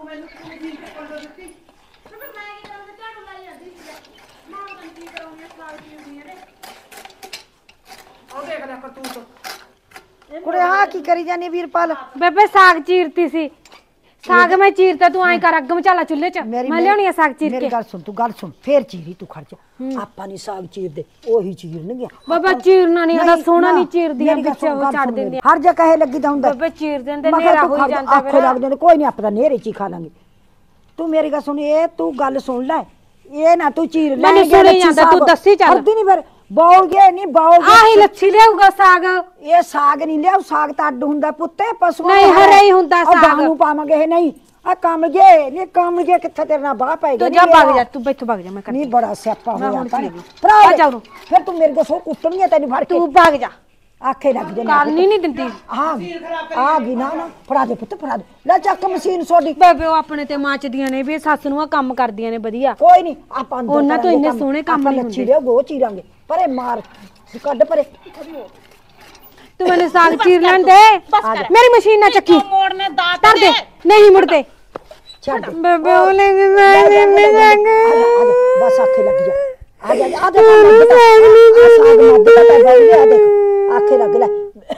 ਕੁੜੇ ਹਾਂ ਕੀ ਕਰੀ ਜਾਨੀ ਵੀਰਪਾਲ ਬੇਬੇ ਸਾਗ ਚੀਰਤੀ ਸੀ ਸਾਗ ਮੈਂ ਚੀਰਤਾ ਤੂੰ ਐਂ ਕਰ ਅੱਗ ਮਚਾਲਾ ਚੁੱਲ੍ਹੇ 'ਚ ਮੈਂ ਲਿਆਉਣੀ ਆ ਸਾਗ ਚੀਰ ਮੇਰੀ ਕੇ ਗੱਲ ਸੁਣ ਫੇਰ ਚੀਰੀ ਤੂੰ ਖੜ ਜਾ ਆਪਾਂ ਨਹੀਂ ਸਾਗ ਚੀਰਦੇ ਉਹੀ ਚੀਰਨਗੇ ਬਾਬਾ ਚੀਰਨਾ ਨਹੀਂ ਉਹਦਾ ਸੋਹਣਾ ਨਹੀਂ ਚੀਰਦੀਆਂ ਵਿੱਚ ਉਹ ਛੱਡ ਦਿੰਦੇ ਹਰ ਜਗ੍ਹਾ ਕਹੇ ਲੱਗੀ ਤਾਂ ਹੁੰਦਾ ਬੇਬੇ ਚੀਰ ਦਿੰਦੇ ਨੇਰਾ ਹੋਈ ਜਾਂਦਾ ਆਖੋ ਲੱਗ ਜਾਂਦੇ ਕੋਈ ਨਹੀਂ ਆਪਾਂ ਤਾਂ ਨੇਰੇ ਚ ਹੀ ਖਾ ਲਾਂਗੇ ਤੂੰ ਮੇਰੀ ਗੱਲ ਸੁਣ ਇਹ ਤੂੰ ਗੱਲ ਸੁਣ ਲੈ ਇਹ ਨਾ ਤੂੰ ਚੀਰ ਲੈ ਮੈਨੂੰ ਸੁਣੀ ਜਾਂਦਾ ਤੂੰ ਦੱਸੀ ਚੱਲ ਹਰਦੀ ਨਹੀਂ ਫਿਰ ਬੌਲਗੇ ਨਹੀਂ ਬੌਲਗੇ ਆਹੀ ਲੱਛੀ ਲਿਆਊਗਾ ਸਾਗ। ਇਹ ਸਾਗ ਨਹੀਂ ਲਿਆਉ, ਸਾਗ ਤਾਂ ਅੱਡ ਹੁੰਦਾ ਪੁੱਤੇ ਪਸ਼ੂ ਨਹੀਂ, ਹਰਾ ਹੀ ਹੁੰਦਾ ਸਾਗ। ਨੂੰ ਪਾਵਾਂਗੇ ਇਹ ਨਹੀਂ ਆ ਕਮਲਗੇ ਨਹੀਂ ਕਮਲਗੇ ਕਿੱਥੇ ਤੇਰੇ ਨਾਲ ਬਾਹ ਪੈ ਤੂੰ ਜਾ ਭੱਗ ਜਾ, ਤੂੰ ਬੈਠੋ ਭੱਗ ਜਾ, ਮੈਂ ਨਹੀਂ ਬੜਾ ਸਿਆਪਾ ਹੋਇਆ ਹੁਣ ਤਾਂ ਚਲੀ ਭਰਾ ਆ ਜਾ ਉਰੋਂ। ਫਿਰ ਤੂੰ ਮੇਰੇ ਕੋਲ ਸੋ ਕੁੱਟਣੀਆਂ ਤੈਨੂੰ ਫੜ ਕੇ ਤੂੰ ਭੱਗ ਜਾ, ਆਖੇ ਲੱਗ ਜੇ ਕਾਲ ਨਹੀਂ ਦਿੰਦੀ। ਆ ਗਈ ਨਾ ਫੜਾ ਦੇ ਪੁੱਤ ਫੜਾ ਦੇ ਲੈ ਚੱਕ ਮਸ਼ੀਨ ਸੋਡੀ ਬੇਬੇ ਉਹ ਆਪਣੇ ਤੇ ਮਾਚਦੀਆਂ ਨੇ ਵੀ ਸੱਸ ਨੂੰ ਆ ਕੰਮ ਕਰਦੀਆਂ ਨੇ ਵਧੀਆ। ਕੋਈ ਨਹੀਂ ਆਪਾਂ ਅੰਦਰ ਉਹਨਾਂ ਤੋਂ ਕਰਾਂਗੇ ਇੰਨੇ ਸੋਹਣੇ ਕੰਮ ਨਹੀਂ ਲੱਛੀ ਦੇ ਗੋ ਚੀਰਾਂਗੇ ਪਰੇ ਮਾਰ ਕੱਢ ਪਰੇ ਤੂੰ ਮੈਨੂੰ ਸਾਗ ਚੀਰ ਲੈਣ ਦੇ, ਮੇਰੀ ਮਸ਼ੀਨ ਨਾ ਚੱਕੀ ਮੋੜਨੇ ਦਾਤ ਕਰ ਦੇ, ਨਹੀਂ ਮੁੜਦੇ। ਛੱਡ ਬੇਬੇ ਉਹ ਲੈ ਕੇ ਬਸ ਆਖੇ ਲੱਗ ਜਾ ਆ ਜਾ ਆ ਦੇ ਆਖੇ ਲੱਗ ਲੈ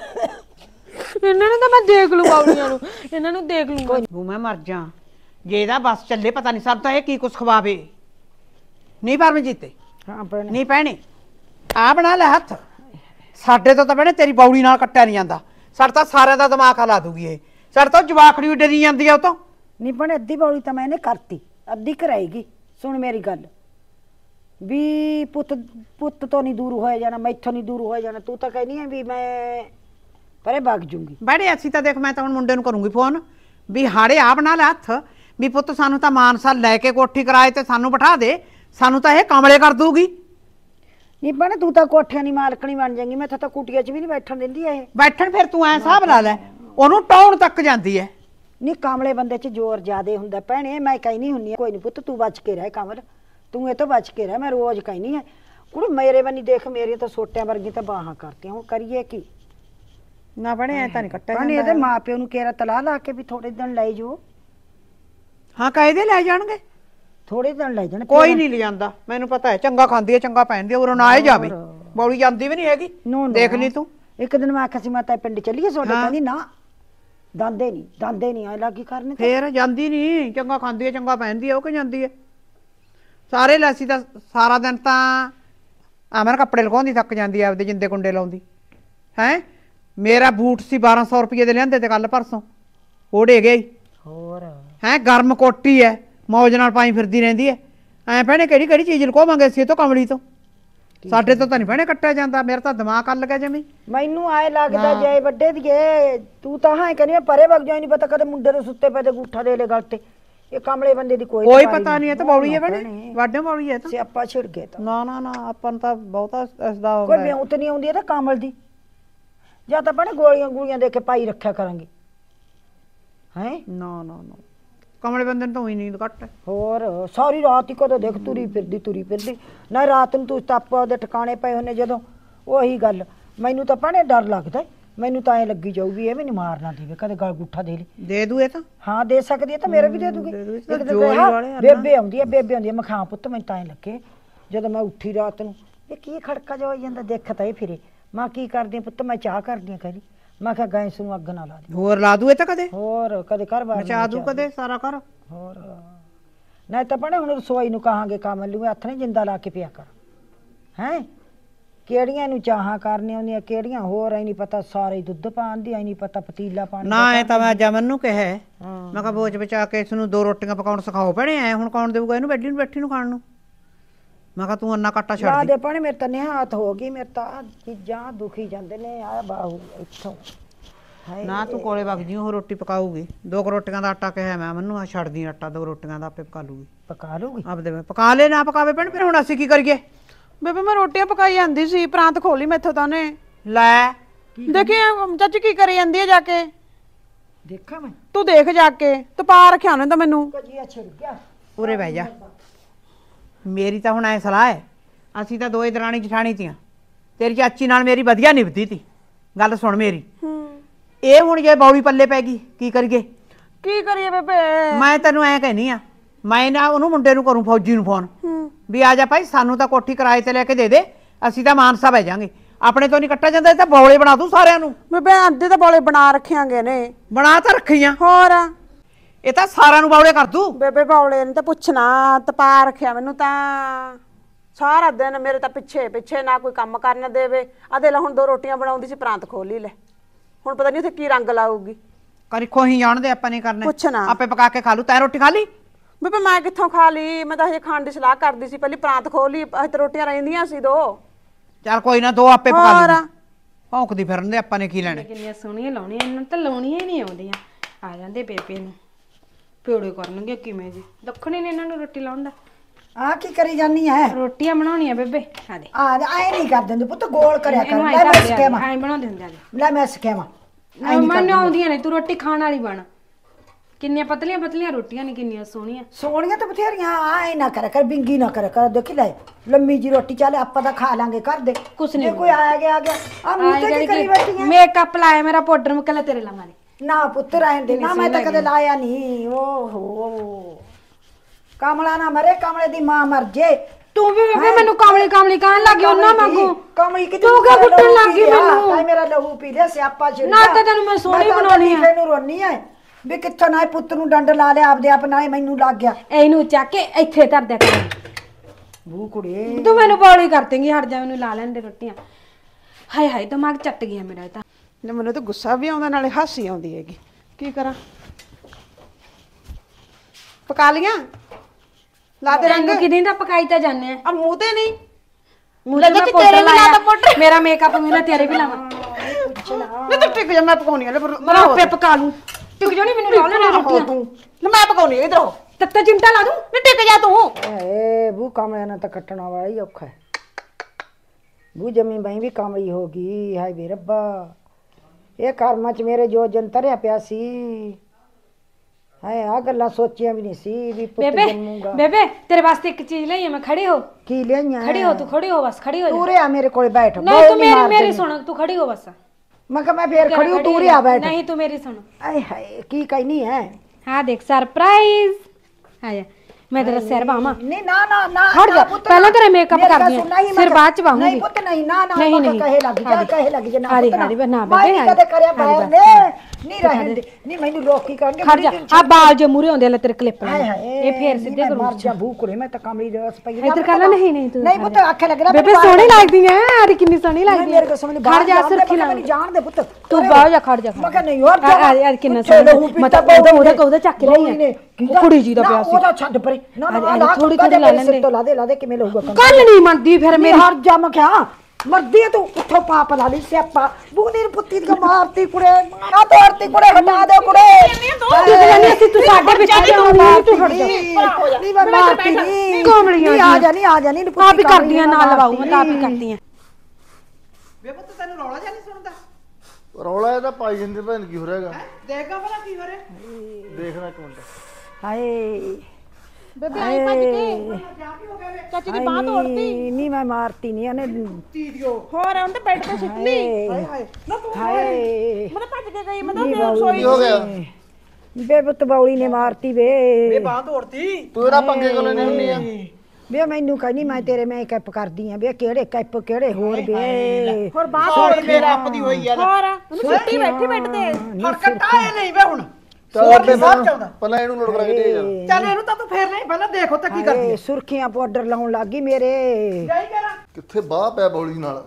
ਇਹਨਾਂ ਨੂੰ ਤਾਂ ਮੈਂ ਦੇਖ ਲੂ ਬਾਉਲੀਆਂ ਨੂੰ, ਇਹਨਾਂ ਨੂੰ ਦੇਖ ਲੂੰਗਾ। ਉਹ ਮੈਂ ਮਰ ਜਾ ਜੇ ਇਹਦਾ ਬਸ ਚੱਲੇ ਪਤਾ ਨਹੀਂ ਸਭ ਤਾਂ ਇਹ ਕੀ ਕੁਛ ਖਵਾਵੇ। ਨਹੀਂ ਪਰਮਜੀਤ ਹਾਂ ਭੈਣੇ ਨਹੀਂ ਭੈਣੇ ਆ ਬਣਾ ਲੈ ਹੱਥ। ਸਾਡੇ ਤੋਂ ਤਾਂ ਭੈਣੇ ਤੇਰੀ ਬੌੜੀ ਨਾਲ ਕੱਟਿਆ ਨਹੀਂ ਜਾਂਦਾ। ਸਾਡੇ ਤਾਂ ਸਾਰਿਆਂ ਦਾ ਦਿਮਾਗ ਹਲਾ ਦੂਗੀ ਇਹ। ਸਾਡੇ ਤੋਂ ਜਵਾਖੜੀ ਡਰੀ ਜਾਂਦੀ ਆ ਉਹ ਤੋਂ। ਨਹੀਂ ਭੈਣੇ ਅੱਧੀ ਬੌਲੀ ਤਾਂ ਮੈਂ ਇਹਨੇ ਕਰਤੀ, ਅੱਧੀ ਕਰਾਏਗੀ। ਸੁਣ ਮੇਰੀ ਗੱਲ ਵੀ ਪੁੱਤ ਤੋਂ ਨਹੀਂ ਦੂਰ ਹੋਇਆ ਜਾਣਾ, ਮੈਥੋਂ ਨਹੀਂ ਦੂਰ ਹੋਇਆ ਜਾਣਾ। ਤੂੰ ਤਾਂ ਕਹਿੰਦੀ ਆ ਵੀ ਮੈਂ ਪਰੇ ਭੱਗ ਜੂੰਗੀ। ਬੜੇ ਅਸੀਂ ਤਾਂ ਦੇਖ ਮੈਂ ਤਾਂ ਹੁਣ ਮੁੰਡੇ ਨੂੰ ਕਰੂੰਗੀ ਫੋਨ ਵੀ ਹਾੜੇ ਆ ਬਣਾ ਲੈ ਹੱਥ ਵੀ ਪੁੱਤ ਸਾਨੂੰ ਤਾਂ ਮਾਨਸਾ ਲੈ ਕੇ ਕੋਠੀ ਕਰਾਏ ਤੇ ਸਾਨੂੰ ਬਿਠਾ ਦੇ, ਸਾਨੂੰ ਤਾਂ ਇਹ ਕਮਲੇ ਕਰ ਦੂਗੀ। ਨਹੀਂ ਭੈਣੇ ਤੂੰ ਤਾਂ ਕੋਠਿਆਂ ਦੀ ਮਾਲਕਣੀ ਬਣ ਜਾਏਗੀ, ਮੈਥੋਂ ਤਾਂ ਕੁਟੀਆਂ 'ਚ ਵੀ ਨਹੀਂ ਬੈਠਣ ਦਿੰਦੀ ਇਹ। ਬੈਠਣ ਫਿਰ ਤੂੰ ਐ ਹਿਸਾਬ ਲਾ ਲੈ ਉਹਨੂੰ ਟਾਉਣ ਤੱਕ ਜਾਂਦੀ ਐ। ਨਹੀਂ ਕਾਮਲੇ ਬੰਦੇ 'ਚ ਜ਼ੋਰ ਜ਼ਿਆਦੇ ਹੁੰਦਾ ਭੈਣੇ। ਮੈਂ ਕਹਿਨੀ ਹੁੰਨੀ ਆ ਕੋਈ ਨਹੀਂ ਪੁੱਤ ਤੂੰ ਬਚ ਕੇ ਰਹਿ ਕਮਲ, ਤੂੰ ਇਹ ਤੋਂ ਬਚ ਕੇ ਰਹਿ। ਮੈਂ ਰੋਜ਼ ਕਹਿਨੀ ਆ ਕੁੜੀ ਮੇਰੇ ਬੰਨੀ ਦੇਖ ਮੇਰੀਆਂ ਤਾਂ ਸੋਟਿਆਂ ਵਰਗੀ ਤਾਂ ਬਾਹਾਂ ਕਰਤੀਆਂ, ਹੁਣ ਕਰੀਏ ਕੀ। ਨਾ ਬਣੇ ਐ ਤਾਂ ਨਹੀਂ ਕੱਟਿਆ ਭੈਣੇ ਇਹਦੇ ਮਾਪਿਓ ਨੂੰ ਕਿਹੜਾ ਤਲਾਹ ਲਾ ਕੇ ਵੀ ਥੋੜੇ ਦਿਨ ਲੈ ਜਾਓ। ਹਾਂ ਕਾਇਦੇ ਲੈ ਜਾਣਗੇ, ਥੋੜੇ ਦਿਨ ਲੈ ਜਾਣ ਕੋਈ ਨਹੀਂ ਲੈ ਜਾਂਦਾ। ਮੈਨੂੰ ਪਤਾ ਹੈ ਚੰਗਾ ਖਾਂਦੀ ਹੈ ਚੰਗਾ ਪਹਿਨਦੀ ਹੈ, ਉਰੋਂ ਨਾ ਆਏ ਜਾਵੇ। ਬੌੜੀ ਜਾਂਦੀ ਵੀ ਨਹੀਂ ਹੈਗੀ, ਦੇਖ ਲਈ ਤੂੰ। ਇੱਕ ਦਿਨ ਮੈਂ ਆਖਿਆ ਸੀ ਮਾਤਾ ਪਿੰਡ ਚੱਲੀਏ ਸੋਡੇ, ਕਹਿੰਦੀ ਨਾ ਦਾਂਦੇ ਨਹੀਂ ਆਏ ਲੱਗੀ ਕਰਨ। ਫੇਰ ਜਾਂਦੀ ਨਹੀਂ, ਚੰਗਾ ਖਾਂਦੀ ਹੈ ਚੰਗਾ ਪਹਿਨਦੀ ਹੈ, ਉਹ ਕਿ ਜਾਂਦੀ ਹੈ। ਸਾਰੇ ਲੈਸੀ ਤਾਂ ਸਾਰਾ ਦਿਨ ਤਾਂ ਆਮਰ ਕੱਪੜੇ ਲਗਾਉਂਦੀ ਥੱਕ ਜਾਂਦੀ ਹੈ, ਆਪਦੇ ਜਿੰਦੇ ਕੁੰਡੇ ਲਾਉਂਦੀ ਹੈ। ਮੇਰਾ ਬੂਟ ਸੀ 1200 ਰੁਪਏ ਦੇ ਲਿਆਂਦੇ ਤੇ ਕੱਲ ਪਰਸੋਂ ਉਹ ਡੇ ਗਈ। ਹੋਰ ਹੈ ਗਰਮ ਕੋਟੀ ਹੈ, ਮੌਜ ਨਾਲ ਪਾਈ ਫਿਰਦੀ ਰਹਿੰਦੀ ਹੈ। ਐ ਭੈਣੇ ਕਿਹੜੀ ਕਿਹੜੀ ਚੀਜ਼ ਲੁਕਾਵਾਂਗੇ ਅਸੀਂ ਇਹ ਤੋਂ ਕਮਲੀ ਤੋਂ। ਸਾਡੇ ਤੋਂ ਤਾਂ ਨਹੀਂ ਭੈਣੇ ਕੱਟਿਆ ਜਾਂਦਾ, ਮੇਰਾ ਤਾਂ ਦਿਮਾਗ ਕੱਲ ਗਿਆ ਜਮੀ। ਮੈਨੂੰ ਆਏ ਲੱਗਦਾ ਜੇ ਵੱਡੇ ਦੀਏ ਤੂੰ ਤਾਂ ਹਾਂ ਕਹਿੰਦੀ ਪਰੇ ਵਗ ਜਾਈ, ਨਹੀਂ ਪਤਾ ਕਦੇ ਮੁੰਡੇ ਦੇ ਸੁੱਤੇ ਪਏ ਤੇ ਗੂਠਾ ਦੇ ਲੈ ਗਲ ਤੇ। ਇਹ ਕਮਲੇ ਬੰਦੇ ਦੀ ਕੋਈ ਪਤਾ ਨਹੀਂ, ਇਹ ਤਾਂ ਬੌਲੀ ਹੈ ਭੈਣੇ, ਵਾਢੇ ਬੌਲੀ ਹੈ ਤਾਂ। ਸਿਆਪਾ ਛਿੜ ਗਿਆ ਤਾਂ। ਨਾ ਆਪਾਂ ਨੂੰ ਤਾਂ ਬਹੁਤਾ ਇਸ ਦਾ ਕੋਈ ਬਿਉਂਤ ਨਹੀਂ ਆਉਂਦੀ ਇਹ ਤਾਂ ਕਮਲ ਦੀ। ਜਾਂ ਤਾਂ ਭੈਣੇ ਗੋਲੀਆਂ ਦੇ ਕੇ ਪਾਈ ਰੱਖਿਆ ਕਰਾਂਗੇ ਹੈ। ਨਾ ਕਮਲੇ ਬੰਦੇ ਨੂੰ ਤਾਂ ਹੀ ਨੀਂਦ ਘੱਟ ਹੈ। ਹੋਰ ਸਾਰੀ ਰਾਤ ਹੀ ਕਦੋਂ ਦੇਖ ਤੁਰੀ ਫਿਰਦੀ ਨਾ ਰਾਤ ਨੂੰ ਤੂੰ ਤਾਂ ਆਪੋ ਉਹਦੇ ਟਿਕਾਣੇ ਪਏ ਹੁੰਨੇ ਜਦੋਂ। ਉਹੀ ਗੱਲ ਮੈਨੂੰ ਤਾਂ ਭੈਣੇ ਡਰ ਲੱਗਦਾ, ਮੈਨੂੰ ਤਾਂ ਐ ਲੱਗੀ ਜਾਊਗੀ ਇਹ ਮੈਨੂੰ ਮਾਰ ਨਾ ਦੇਵੇ ਕਦੇ ਗਲ ਗੁੱਠਾ ਦੇ ਦੂ ਇਹ ਤਾਂ। ਹਾਂ ਦੇ ਸਕਦੀ ਹੈ ਤਾਂ ਮੇਰਾ ਵੀ ਦੇ ਦੂਗੀ। ਬੇਬੇ ਆਉਂਦੀ ਹੈ ਮਖਾਂ ਪੁੱਤ ਮੈਨੂੰ ਤਾਂ ਐ ਲੱਗੇ ਜਦੋਂ ਮੈਂ ਉੱਠੀ ਰਾਤ ਨੂੰ ਇਹ ਕੀ ਖੜਕਾ ਜਾ ਹੋਈ ਜਾਂਦਾ, ਦੇਖ ਤਾਂ ਇਹ ਫਿਰੇ। ਮਾਂ ਕੀ ਕਰਦੀ ਪੁੱਤ, ਮੈਂ ਚਾਹ ਕਰਦੀ ਆ ਕਹਿੰਦੀ। ਮੈਂ ਕਿਹਾ ਗੈਸ ਨੂੰ ਅੱਗ ਨਾ ਲਾ ਦੇ। ਹੋਰ ਲਾ ਦੂ ਇਹ ਤਾਂ ਕਦੇ, ਹੋਰ ਕਦੇ ਘਰ ਬਾਹਰ ਮਚਾ ਦੂ ਕਦੇ ਸਾਰਾ ਘਰ। ਹੋਰ ਨਹੀਂ ਤਾਂ ਭੈਣੇ ਹੁਣ ਰਸੋਈ ਨੂੰ ਕਹਾਂਗੇ ਕਮਲ ਨੂੰ ਹੱਥ ਨਹੀਂ ਜਿੰਦਾ ਲਾ ਕੇ ਪਿਆ ਕਰ ਹੈ। ਕਿਹੜੀਆਂ ਨੂੰ ਚਾਹਾਂ ਕਰਨੀਆਂ ਹੁੰਦੀਆਂ, ਕਿਹੜੀਆਂ ਹੋਰ ਐ ਨਹੀਂ ਪਤਾ ਸਾਰੇ ਦੁੱਧ ਪਾਣ ਦੀ, ਐ ਨਹੀਂ ਪਤਾ ਪਤੀਲਾ ਪਾਣ ਨਾ ਐ ਤਾਂ ਮੈਂ ਜਮਨ ਨੂੰ ਕਿਹਾ ਮੈਂ ਕਿਹਾ ਬੋਝ ਬਚਾ ਕੇ ਇਸ ਨੂੰ 2 ਰੋਟੀਆਂ ਪਕਾਉਣ ਸਿਖਾਓ ਭੈਣੇ। ਐ ਹੁਣ ਕੌਣ ਦੇਊਗਾ ਇਹਨੂੰ ਬੈਠੀ ਨੂੰ ਖਾਣ ਨੂੰ। ਮੈਂ ਕਿਹਾ ਤੂੰ ਅੰਨਾ ਕਾਟਾ ਛੱਡ ਦੇ ਭੈਣੇ ਮੇਰੇ ਤਾਂ ਨਿਹਾਤ ਹੋ ਗਈ, ਮੇਰੇ ਤਾਂ ਚੀਜ਼ਾਂ ਦੁਖੀ ਜਾਂਦੇ ਨੇ ਆ ਬਾਹੂ ਇੱਥੋਂ। ਨਾ ਤੂੰ ਕੋਲੇ ਵਗ ਜੀ, ਉਹ ਰੋਟੀ ਪਕਾਊਗੀ। 2 ਰੋਟੀਆਂ ਦਾ ਆਟਾ ਕਿਹਾ ਮੈਂ ਮੈਨੂੰ, ਆ ਛੱਡਦੀ ਆਟਾ 2 ਰੋਟੀਆਂ ਦਾ ਆਪੇ ਪਕਾ ਲੂਗੀ ਆਪਦੇ। ਪਕਾ ਲੈ ਨਾ ਪਕਾਵੇ ਭੈਣ, ਫਿਰ ਹੁਣ ਅਸੀਂ ਕੀ ਕਰੀਏ। ਬੇਬੇ ਮੈਂ ਰੋਟੀਆਂ ਪਕਾਈ ਜਾਂਦੀ ਸੀ, ਪ੍ਰਾਂਤ ਖੋਲੀ ਮੈਥੋਂ ਤਾਂ ਨੇ। ਲੈ ਦੇਖੀ ਚਾਚੀ ਕੀ ਕਰੀ ਜਾਂਦੀ ਹੈ ਜਾ ਕੇ। ਦੇਖਾਂ ਮੈਂ, ਤੂੰ ਦੇਖ ਜਾ ਕੇ, ਤੂੰ ਪਾ ਰੱਖਿਆ ਉਹਨੇ ਤਾਂ ਮੈਨੂੰ। ਕਜੀਆ ਛਿੜ ਗਿਆ। ਉਰੇ ਬਹਿ ਜਾ। ਮੇਰੀ ਤਾਂ ਹੁਣ ਐ ਸਲਾਹ ਹੈ, ਅਸੀਂ ਤਾਂ 2 ਦਰਾਣੀ ਜਠਾਣੀ ਤੀਆਂ। ਤੇਰੀ ਚਾਚੀ ਨਾਲ ਮੇਰੀ ਵਧੀਆ ਨਿਭਦੀ ਤੀ। ਗੱਲ ਸੁਣ ਮੇਰੀ, ਇਹ ਹੁਣ ਜੇ ਬੌਲੀ ਪੱਲੇ ਪੈ ਗਈ ਕੀ ਕਰੀਏ। ਕੀ ਕਰੀਏ ਬੇਬੇ। ਮੈਂ ਤੈਨੂੰ ਐ ਕਹਿਨੀ ਆ, ਮੈਂ ਨਾ ਉਹਨੂੰ ਮੁੰਡੇ ਨੂੰ ਕਰੂੰ ਫੌਜੀ ਨੂੰ ਫੋਨ ਵੀ ਆ ਜਾ ਭਾਈ ਸਾਨੂੰ ਤਾਂ ਕੋਠੀ ਕਿਰਾਏ ਤੇ ਲੈ ਕੇ ਦੇ ਦੇ, ਅਸੀਂ ਤਾਂ ਮਾਨਸਾ ਬਹਿ ਜਾਾਂਗੇ। ਆਪਣੇ ਤੋਂ ਨਹੀਂ ਕੱਟਿਆ ਜਾਂਦਾ, ਇਹ ਤਾਂ ਬੌਲੇ ਬਣਾ ਦੂੰ ਸਾਰਿਆਂ ਨੂੰ। ਬੇਬੇ ਅੱਧੇ ਤਾਂ ਬੌਲੇ ਬਣਾ ਰੱਖਿਆਂਗੇ ਨੇ। ਬਣਾ ਤਾਂ ਰੱਖੀਆਂ, ਹੋਰ ਇਹ ਤਾਂ ਸਾਰਿਆਂ ਨੂੰ ਬੌਲੇ ਕਰ ਦੂ। ਬੇਬੇ ਬੌਲੇ ਨੇ ਤਾਂ ਪੁੱਛਣਾ ਤਪਾ ਰੱਖਿਆ ਮੈਨੂੰ ਤਾਂ ਸਾਰਾ ਦਿਨ। ਮੇਰੇ ਤਾਂ ਪਿੱਛੇ ਨਾ ਕੋਈ ਕੰਮ ਕਰਨ ਦੇਵੇ। ਆ ਦੇ ਲੈ ਹੁਣ 2 ਰੋਟੀਆਂ ਬਣਾਉਂਦੀ ਸੀ, ਪ੍ਰਾਂਤ ਖੋਲੀ ਲੈ। ਹੁਣ ਪਤਾ ਨਹੀਂ ਉੱਥੇ ਕੀ ਰੰਗ ਲਾਊਗੀ। ਕਰੀ ਖੋਹੀ ਜਾਣਦੇ ਆਪਾਂ ਨਹੀਂ ਕਰਨੇ, ਪੁੱਛਣਾ ਆਪੇ ਪਕਾ ਕੇ ਖਾ ਲੂ। ਤੈਂ ਰੋਟੀ ਖਾ ਲਈ ਬੇਬੇ? ਮੈਂ ਕਿੱਥੋਂ ਖਾ ਲਈ, ਮੈਂ ਤਾਂ ਹਜੇ ਖਾਣ ਦੀ ਸਲਾਹ ਕਰਦੀ ਸੀ। ਪਹਿਲੀ ਪ੍ਰਾਂਤ ਖੋਲੀ, ਹਜੇ ਤਾਂ ਰੋਟੀਆਂ ਰਹਿੰਦੀਆਂ ਸੀ 2। ਚੱਲ ਕੋਈ ਨਾ ਦੋ ਆਪੇ ਪਕਾ ਲਈ ਭੌਂਕਦੀ ਫਿਰਨ ਦੇ ਆਪਾਂ ਨੇ ਕੀ ਲੈਣੇ। ਕਿੰਨੀਆਂ ਸੋਹਣੀਆਂ ਲਾਉਣੀਆਂ, ਇਹਨਾਂ ਨੂੰ ਤਾਂ ਲਾਉਣੀਆਂ ਹੀ ਨਹੀਂ ਆਉਂਦੀਆਂ। ਆ ਜਾਂਦੇ ਬੇਬੇ ਨੂੰ ਪੇੜੇ ਕਰਨਗੇ ਕਿਵੇਂ ਜੀ, ਦੱਖਣੀ ਨੇ ਇਹਨਾਂ ਨੂੰ ਰੋਟੀ ਲਾਉਣ ਦਾ। ਆ ਕੀ ਕਰੀ ਜਾਨੀ ਹੈ? ਰੋਟੀਆਂ ਬਣਾਉਣੀਆਂ ਬੇਬੇ। ਆ ਦੇ ਆ ਐ ਨਹੀਂ ਕਰ ਦਿੰਦੇ ਪੁੱਤ, ਗੋਲ ਕਰਿਆ ਕਰ। ਇਹਨੂੰ ਲੈ ਮੈਂ ਸਿੱਖਿਆਵਾਂ, ਐਂ ਬਣਾਉਂਦੇ ਹੁੰਦੇ ਆ। ਲੈ ਮੈਂ ਸਿੱਖਿਆਵਾਂ। ਮੈਨੂੰ ਆਉਂਦੀਆਂ ਨੇ, ਤੂੰ ਰੋਟੀ ਖਾਣ ਵਾਲੀ ਬਣ। ਕਿੰਨੀਆਂ ਪਤਲੀਆਂ ਪਤਲੀਆਂ ਰੋਟੀਆਂ ਨੇ, ਕਿੰਨੀਆਂ ਸੋਹਣੀਆਂ ਸੋਹਣੀਆਂ ਤਾਂ ਬਥੇਰੀਆਂ। ਐ ਨਾ ਕਰਿਆ ਕਰ, ਬਿੰਗੀ ਨਾ ਕਰਿਆ ਕਰ। ਦੇਖੀ ਲੈ ਲੰਮੀ ਜੀ ਰੋਟੀ, ਚੱਲ ਆਪਾਂ ਤਾਂ ਖਾ ਲਾਂਗੇ ਘਰ ਦੇ। ਕੁਛ ਨਹੀਂ ਕੋਈ ਆ ਗਿਆ ਆ ਮੂੰਹ ਤੇ ਕੀ ਕਰੀ ਬੈਠੀ ਹੈ? ਮੇਕਅਪ ਲਾਇਆ ਮੇਰਾ, ਪਾਊਡਰ ਮੁਕਲਾ ਤੇਰੇ ਲਾਵਾਂ ਨਾ ਪੁੱਤਰ ਐਂ ਦੇ ਨਾ, ਮੈਂ ਤਾਂ ਕਦੇ ਲਾਇਆ ਨਹੀਂ। ਓਹੋ ਕਮਲਾ ਨਾ ਮਰੇ, ਕਮਲੇ ਦੀ ਮਾਂ ਮਰ ਜੇ। ਤੂੰ ਵੀ ਬੇਬੇ ਮੈਨੂੰ ਕਾਮਲੀ ਕਾਮਲੀ ਕਹਿਣ ਲੱਗੀ, ਉਹਨਾਂ ਵਾਂਗੂ। ਕਮਲੀ ਕਿ ਤੂੰ ਕਿਉਂ ਕੁੱਟਣ ਲੱਗੀ ਮੈਨੂੰ? ਤਾਈ ਮੇਰਾ ਲਹੂ ਪੀ ਲਿਆ, ਸਿਆਪਾ ਛਿੜ ਨਾ ਤਾਂ ਤੈਨੂੰ ਮੈਂ ਸੋਹਣੀ ਬਣਾਉਣੀ ਆ। ਮੈਨੂੰ ਰੋਣੀ ਐ ਵੀ ਕਿੱਥੋਂ ਨਾ ਪੁੱਤ ਨੂੰ ਡੰਡ ਲਾ ਲਿਆ ਆਪਦੇ ਆਪ, ਨਾ ਮੈਨੂੰ ਲੱਗ ਗਿਆ। ਇਹਨੂੰ ਚੱਕ ਕੇ ਇੱਥੇ ਧਰ ਦਿਆ ਕਰ। ਬੂ ਕੁੜੇ ਤੂੰ ਮੈਨੂੰ ਬੌਲੀ ਕਰ ਦੇਂਗੀ, ਹਟ ਜਾ, ਮੈਨੂੰ ਲਾ ਲੈਣ ਦੇ ਰੋਟੀਆਂ। ਹਾਏ ਹਾਏ ਦਿਮਾਗ ਚੱਟ ਗਿਆ ਮੇਰਾ ਇਹ ਤਾਂ। ਮੈਨੂੰ ਤਾਂ ਗੁੱਸਾ ਵੀ ਆਉਂਦਾ, ਨਾਲੇ ਹਾਸੀ ਆਉਂਦੀ ਹੈਗੀ। ਕੀ ਕਰਾਂ? ਪਕਾ ਲੀਆਂ? ਲਾ ਦੇ ਰੰਗ। ਕਿਦਾਂ ਦਾ ਪਕਾਈ ਤਾਂ ਜਾਂਦੇ ਆ। ਆ ਮੂੰਹ ਤੇ ਨਹੀਂ ਮੂੰਹ ਤੇ ਮੈਂ ਪਾਊਡਰ ਲਾਇਆ, ਮੇਰਾ ਮੇਕਅਪ ਵੀ ਨਾ ਤੇਰੇ ਵੀ ਲਾਵਾਂ। ਨਹੀਂ ਤਾਂ ਟਿਕ ਜਾ, ਮੈਂ ਪਕਾਉਣੀ ਆ। ਲੈ ਮੈਂ ਆਪੇ ਪਕਾ ਲੂੰ। ਟਿਕ ਜਾਣੀ ਮੈਨੂੰ ਲਾ ਲੈਣਾ ਰੋਟੀਆਂ ਤੂੰ। ਲੈ ਮੈਂ ਪਕਾਉਣੀ ਆ, ਇਧਰ ਹੋ। ਤੱਤਾ ਚਿਮਟਾ ਲਾ ਦੂੰ। ਨਹੀਂ ਟਿਕ ਜਾ ਤੂੰ। ਏ ਬੂ ਕਮਲਿਆਂ ਨਾਲ ਤਾਂ ਕੱਟਣਾ ਵਾਲਾ ਹੀ ਔਖਾ ਹੈ। ਬੂ ਜਮੀ ਬਈ ਵੀ ਕਮਲੀ ਹੋ ਗਈ। ਹਾਏ ਵੇ ਰੱਬਾ, ਇਹ ਕਰਮਾਂ ਚ ਮੇਰੇ ਜੋ ਜਨ ਤਰਿਆ ਪਿਆ ਸੀ। ਹਾਏ ਆ ਗੱਲਾਂ ਸੋਚੀਆਂ ਵੀ ਨਹੀਂ ਸੀ ਵੀ ਪੁੱਤ ਬੇਬੇ ਜੰਮੂਗਾ। ਬੇਬੇ ਤੇਰੇ ਵਾਸਤੇ ਇੱਕ ਚੀਜ਼ ਲਈ ਆ ਮੈਂ। ਖੜੀ ਹੋ, ਕੀ ਲਿਆਈਆਂ? ਖੜੀ ਹੋ, ਤੂੰ ਖੜੀ ਹੋ, ਬਸ ਖੜੀ ਹੋ ਜਾ। ਤੂੰ ਰਿਆ ਮੇਰੇ ਕੋਲੇ ਬੈਠ। ਨਹੀਂ ਤੂੰ ਮੇਰੀ ਸੁਣ, ਤੂੰ ਖੜੀ ਹੋ ਬਸ। ਮੈਂ ਕਿਹਾ ਮੈਂ ਫੇਰ ਖੜੀ ਹੂੰ, ਤੂੰ ਰਿਆ ਬੈਠ। ਨਹੀਂ ਤੂੰ ਮੇਰੀ ਸੁਣ। ਆਏ ਹਾਏ ਕੀ ਕਹਿਨੀ ਹੈ? ਹਾਂ ਦੇਖ ਸਰਪ੍ਰਾਈਜ਼। ਆ ਜਾ, ਮੈਂ ਤੇਰਾ ਸਿਰ ਬਾਵਾਂ। ਨਹੀਂ ਨਾ ਨਾ ਨਾ ਹਟ ਜਾ, ਪਹਿਲਾਂ ਤੇਰਾ ਮੇਕਅਪ ਕਰਦੀ ਆ, ਫਿਰ ਬਾਅਦ ਚ ਬਾਹੂੰਗੀ। ਨਹੀਂ ਪੁੱਤ ਨਹੀਂ, ਨਾ ਨਾ ਨਹੀਂ ਨਹੀਂ ਕਹੇ ਲੱਗ ਜਾ, ਕਹੇ ਲੱਗ ਜਾ। ਨਾ ਹਾਰੀ ਪੁੱਤ ਹਾਰੀ ਨਾ ਮੈਂ ਬੇਬੇ ਨਹੀਂ ਕਦੇ ਕਰਿਆ ਬਾਹਰ ਨੇ। ਨਹੀਂ ਰਹਿਣ ਦੇ, ਨਹੀਂ ਮੈਨੂੰ ਲੋਕ ਕੀ ਕਰਨਗੇ? ਖੜ ਜਾ, ਆ ਬਾਲ ਜੇ ਮੂਰੇ ਹੁੰਦੇ ਲੈ ਤੇਰੇ ਕਲਿੱਪ ਹਾਏ ਨਾਲ। ਹਾਏ ਇਹ ਫੇਰ ਸਿੱਧੇ ਮਰ ਕਰੂ। ਜਾ ਭੂਕਰੇ, ਮੈਂ ਤਾਂ ਕਮਲੀ ਦੇ ਰਸ ਪਈ। ਇੱਧਰ ਕਰ ਲੈ। ਨਹੀਂ ਨਹੀਂ ਤੂੰ ਨਹੀਂ ਪੁੱਤ ਆਖੇ ਲੱਗ ਰਿਹਾ ਬੇਬੇ ਸੋਹਣੀ ਲੱਗਦੀ ਐ। ਅਰੇ ਕਿੰਨੀ ਸੋਹਣੀ ਲੱਗਦੀ ਐ। ਮੇਰੇ ਕੋਲ ਸਮਝ ਖੜ ਜਾ, ਸੁਰਖੀ ਲਾ। ਮੈਨੂੰ ਜਾਣ ਦੇ ਪੁੱਤ, ਤੂੰ ਬਾਹਰ ਜਾ, ਖੜ ਜਾ। ਮੈਂ ਕਿਹਾ ਨਹੀਂ ਹੋਰ ਆ ਯਾਰ ਕਿੰਨਾ ਸੋਹਣਾ। ਮਤਲਬ ਉਹਦਾ ਚੱਕ ਲਈ ਕੁੜੀ ਜੀ ਦਾ ਪਿਆ ਸੀ। ਉਹਦਾ ਛੱਡ ਪਰੇ। ਨਾ ਨਾ ਥੋੜੀ ਥੋੜੀ ਲਾ ਲੈਂਦੇ। ਲਾ ਦੇ ਕਿਵੇਂ ਲਊਗਾ ਕੰਮ? ਕੱਲ ਨਹੀਂ ਮੰਨਦੀ ਫਿਰ ਮੇਰੀ। ਹਰ ਜਮ ਕਿਆ ਮਰਦੀ ਹੈ ਤੂੰ? ਉੱਥੋਂ ਪਾਪ ਲਾ ਲਈ ਸਿਆਪਾ। ਬੂਨੀ ਨੂੰ ਪੁੱਤੀ ਦੀ ਮਾਰਤੀ ਕੁੜੇ, ਨਾ ਤੋੜਤੀ ਕੁੜੇ, ਹਟਾ ਦੇ ਕੁੜੇ। ਤੂੰ ਜਾਨੀ ਅਸੀਂ ਤੂੰ ਸਾਡੇ ਪਿੱਛੇ ਆਉਂਦੀ ਤੂੰ ਹਟ ਜਾ। ਨਹੀਂ ਮੈਂ ਮਾਰਤੀ ਨਹੀਂ। ਕੋਮੜੀਆਂ ਨਹੀਂ ਆ ਜਾ, ਨਹੀਂ ਆ ਜਾ, ਨਹੀਂ ਆਪ ਹੀ ਕਰਦੀਆਂ, ਨਾ ਲਵਾਉ ਮੈਂ ਤਾਂ ਆਪ ਹੀ ਕਰਦੀਆਂ। ਵੇ ਪੁੱਤ ਤੈਨੂੰ ਰੌਲਾ ਜਾਂ ਨਹੀਂ ਸੁਣਦਾ? ਰੌਲਾ ਇਹਦਾ ਪਾਈ ਜਾਂਦੇ ਭੈਣ ਕੀ ਹੋ ਰਿਹਾਗਾ? ਦੇਖਗਾ ਭਲਾ ਕੀ ਹੋ ਰਿਹਾ। ਦੇਖਣਾ ਇੱਕ ਮਿੰਟ। ਹਾਏ ਬੇਬੇ ਆਈ ਭੱਜ ਕੇ ਚਾਚੀ ਦੀ ਬਾਹ ਤੋੜਤੀ। ਨਹੀਂ ਮੈਂ ਮਾਰਤੀ ਨਹੀਂ, ਉਹਨੇ ਹੋਰ ਉਹਨੇ ਬੈੱਡ ਤੇ ਸੁੱਟ ਲਈ। ਹਾਏ ਨਾ ਤੂੰ ਹਾਏ ਮੈਂ ਤਾਂ ਭੱਜ ਕੇ ਗਈ। ਮੈਂ ਤਾਂ ਨਹੀਂ ਰਸੋਈ ਕੀ ਹੋ ਗਿਆ? ਬੇ ਪੁੱਤ ਬੌਲੀ ਨੇ ਮਾਰਤੀ ਵੇ। ਬਾਹ ਤੋੜਤੀ। ਤੂੰ ਇਹਦਾ ਪੰਗੇ ਕੋਲ ਨਹੀਂ ਹੁੰਨੀ ਆ। ਵੇ ਮੈਨੂੰ ਕਹਿੰਦੀ ਮੈਂ ਤੇਰੇ ਮੇਕਅਪ ਕਰਦੀ ਆ। ਵੇ ਕਿਹੜੇ ਕੈਪ ਕਿਹੜੇ ਹੋਰ ਵੇ। ਹੋਰ ਬਾਹ ਤੋੜ ਮੇਰਾ ਆਪਦੀ ਹੋਈ ਆ। ਹੋਰ ਉਹਨੂੰ ਸੁੱਟੀ ਬੈਠੀ ਬੈੱਡ ਤੇ। ਹਰਕਤਾਂ ਇਹ ਨਹੀਂ ਵੇ ਹੁਣ। ਚੱਲ ਕੀ ਸਾਹ ਚਾਹੁੰਦਾ? ਪਹਿਲਾਂ ਇਹਨੂੰ ਲੋੜ ਕਰਾ ਕੇ ਦੇ ਯਾਰ। ਚੱਲ ਇਹਨੂੰ ਤਾਂ ਤੂੰ ਫੇਰ ਨਹੀਂ, ਪਹਿਲਾਂ ਦੇਖੋ ਤਾਂ ਕੀ ਕਰਦੀ ਹੈ। ਸੁਰਖੀਆਂ ਪਾਊਡਰ ਲਾਉਣ ਲੱਗੀ ਮੇਰੇ। ਜਾਈ ਕਰਾਂ। ਕਿੱਥੇ ਬਾਹ ਪਿਆ ਬੌਲੀ ਨਾਲ।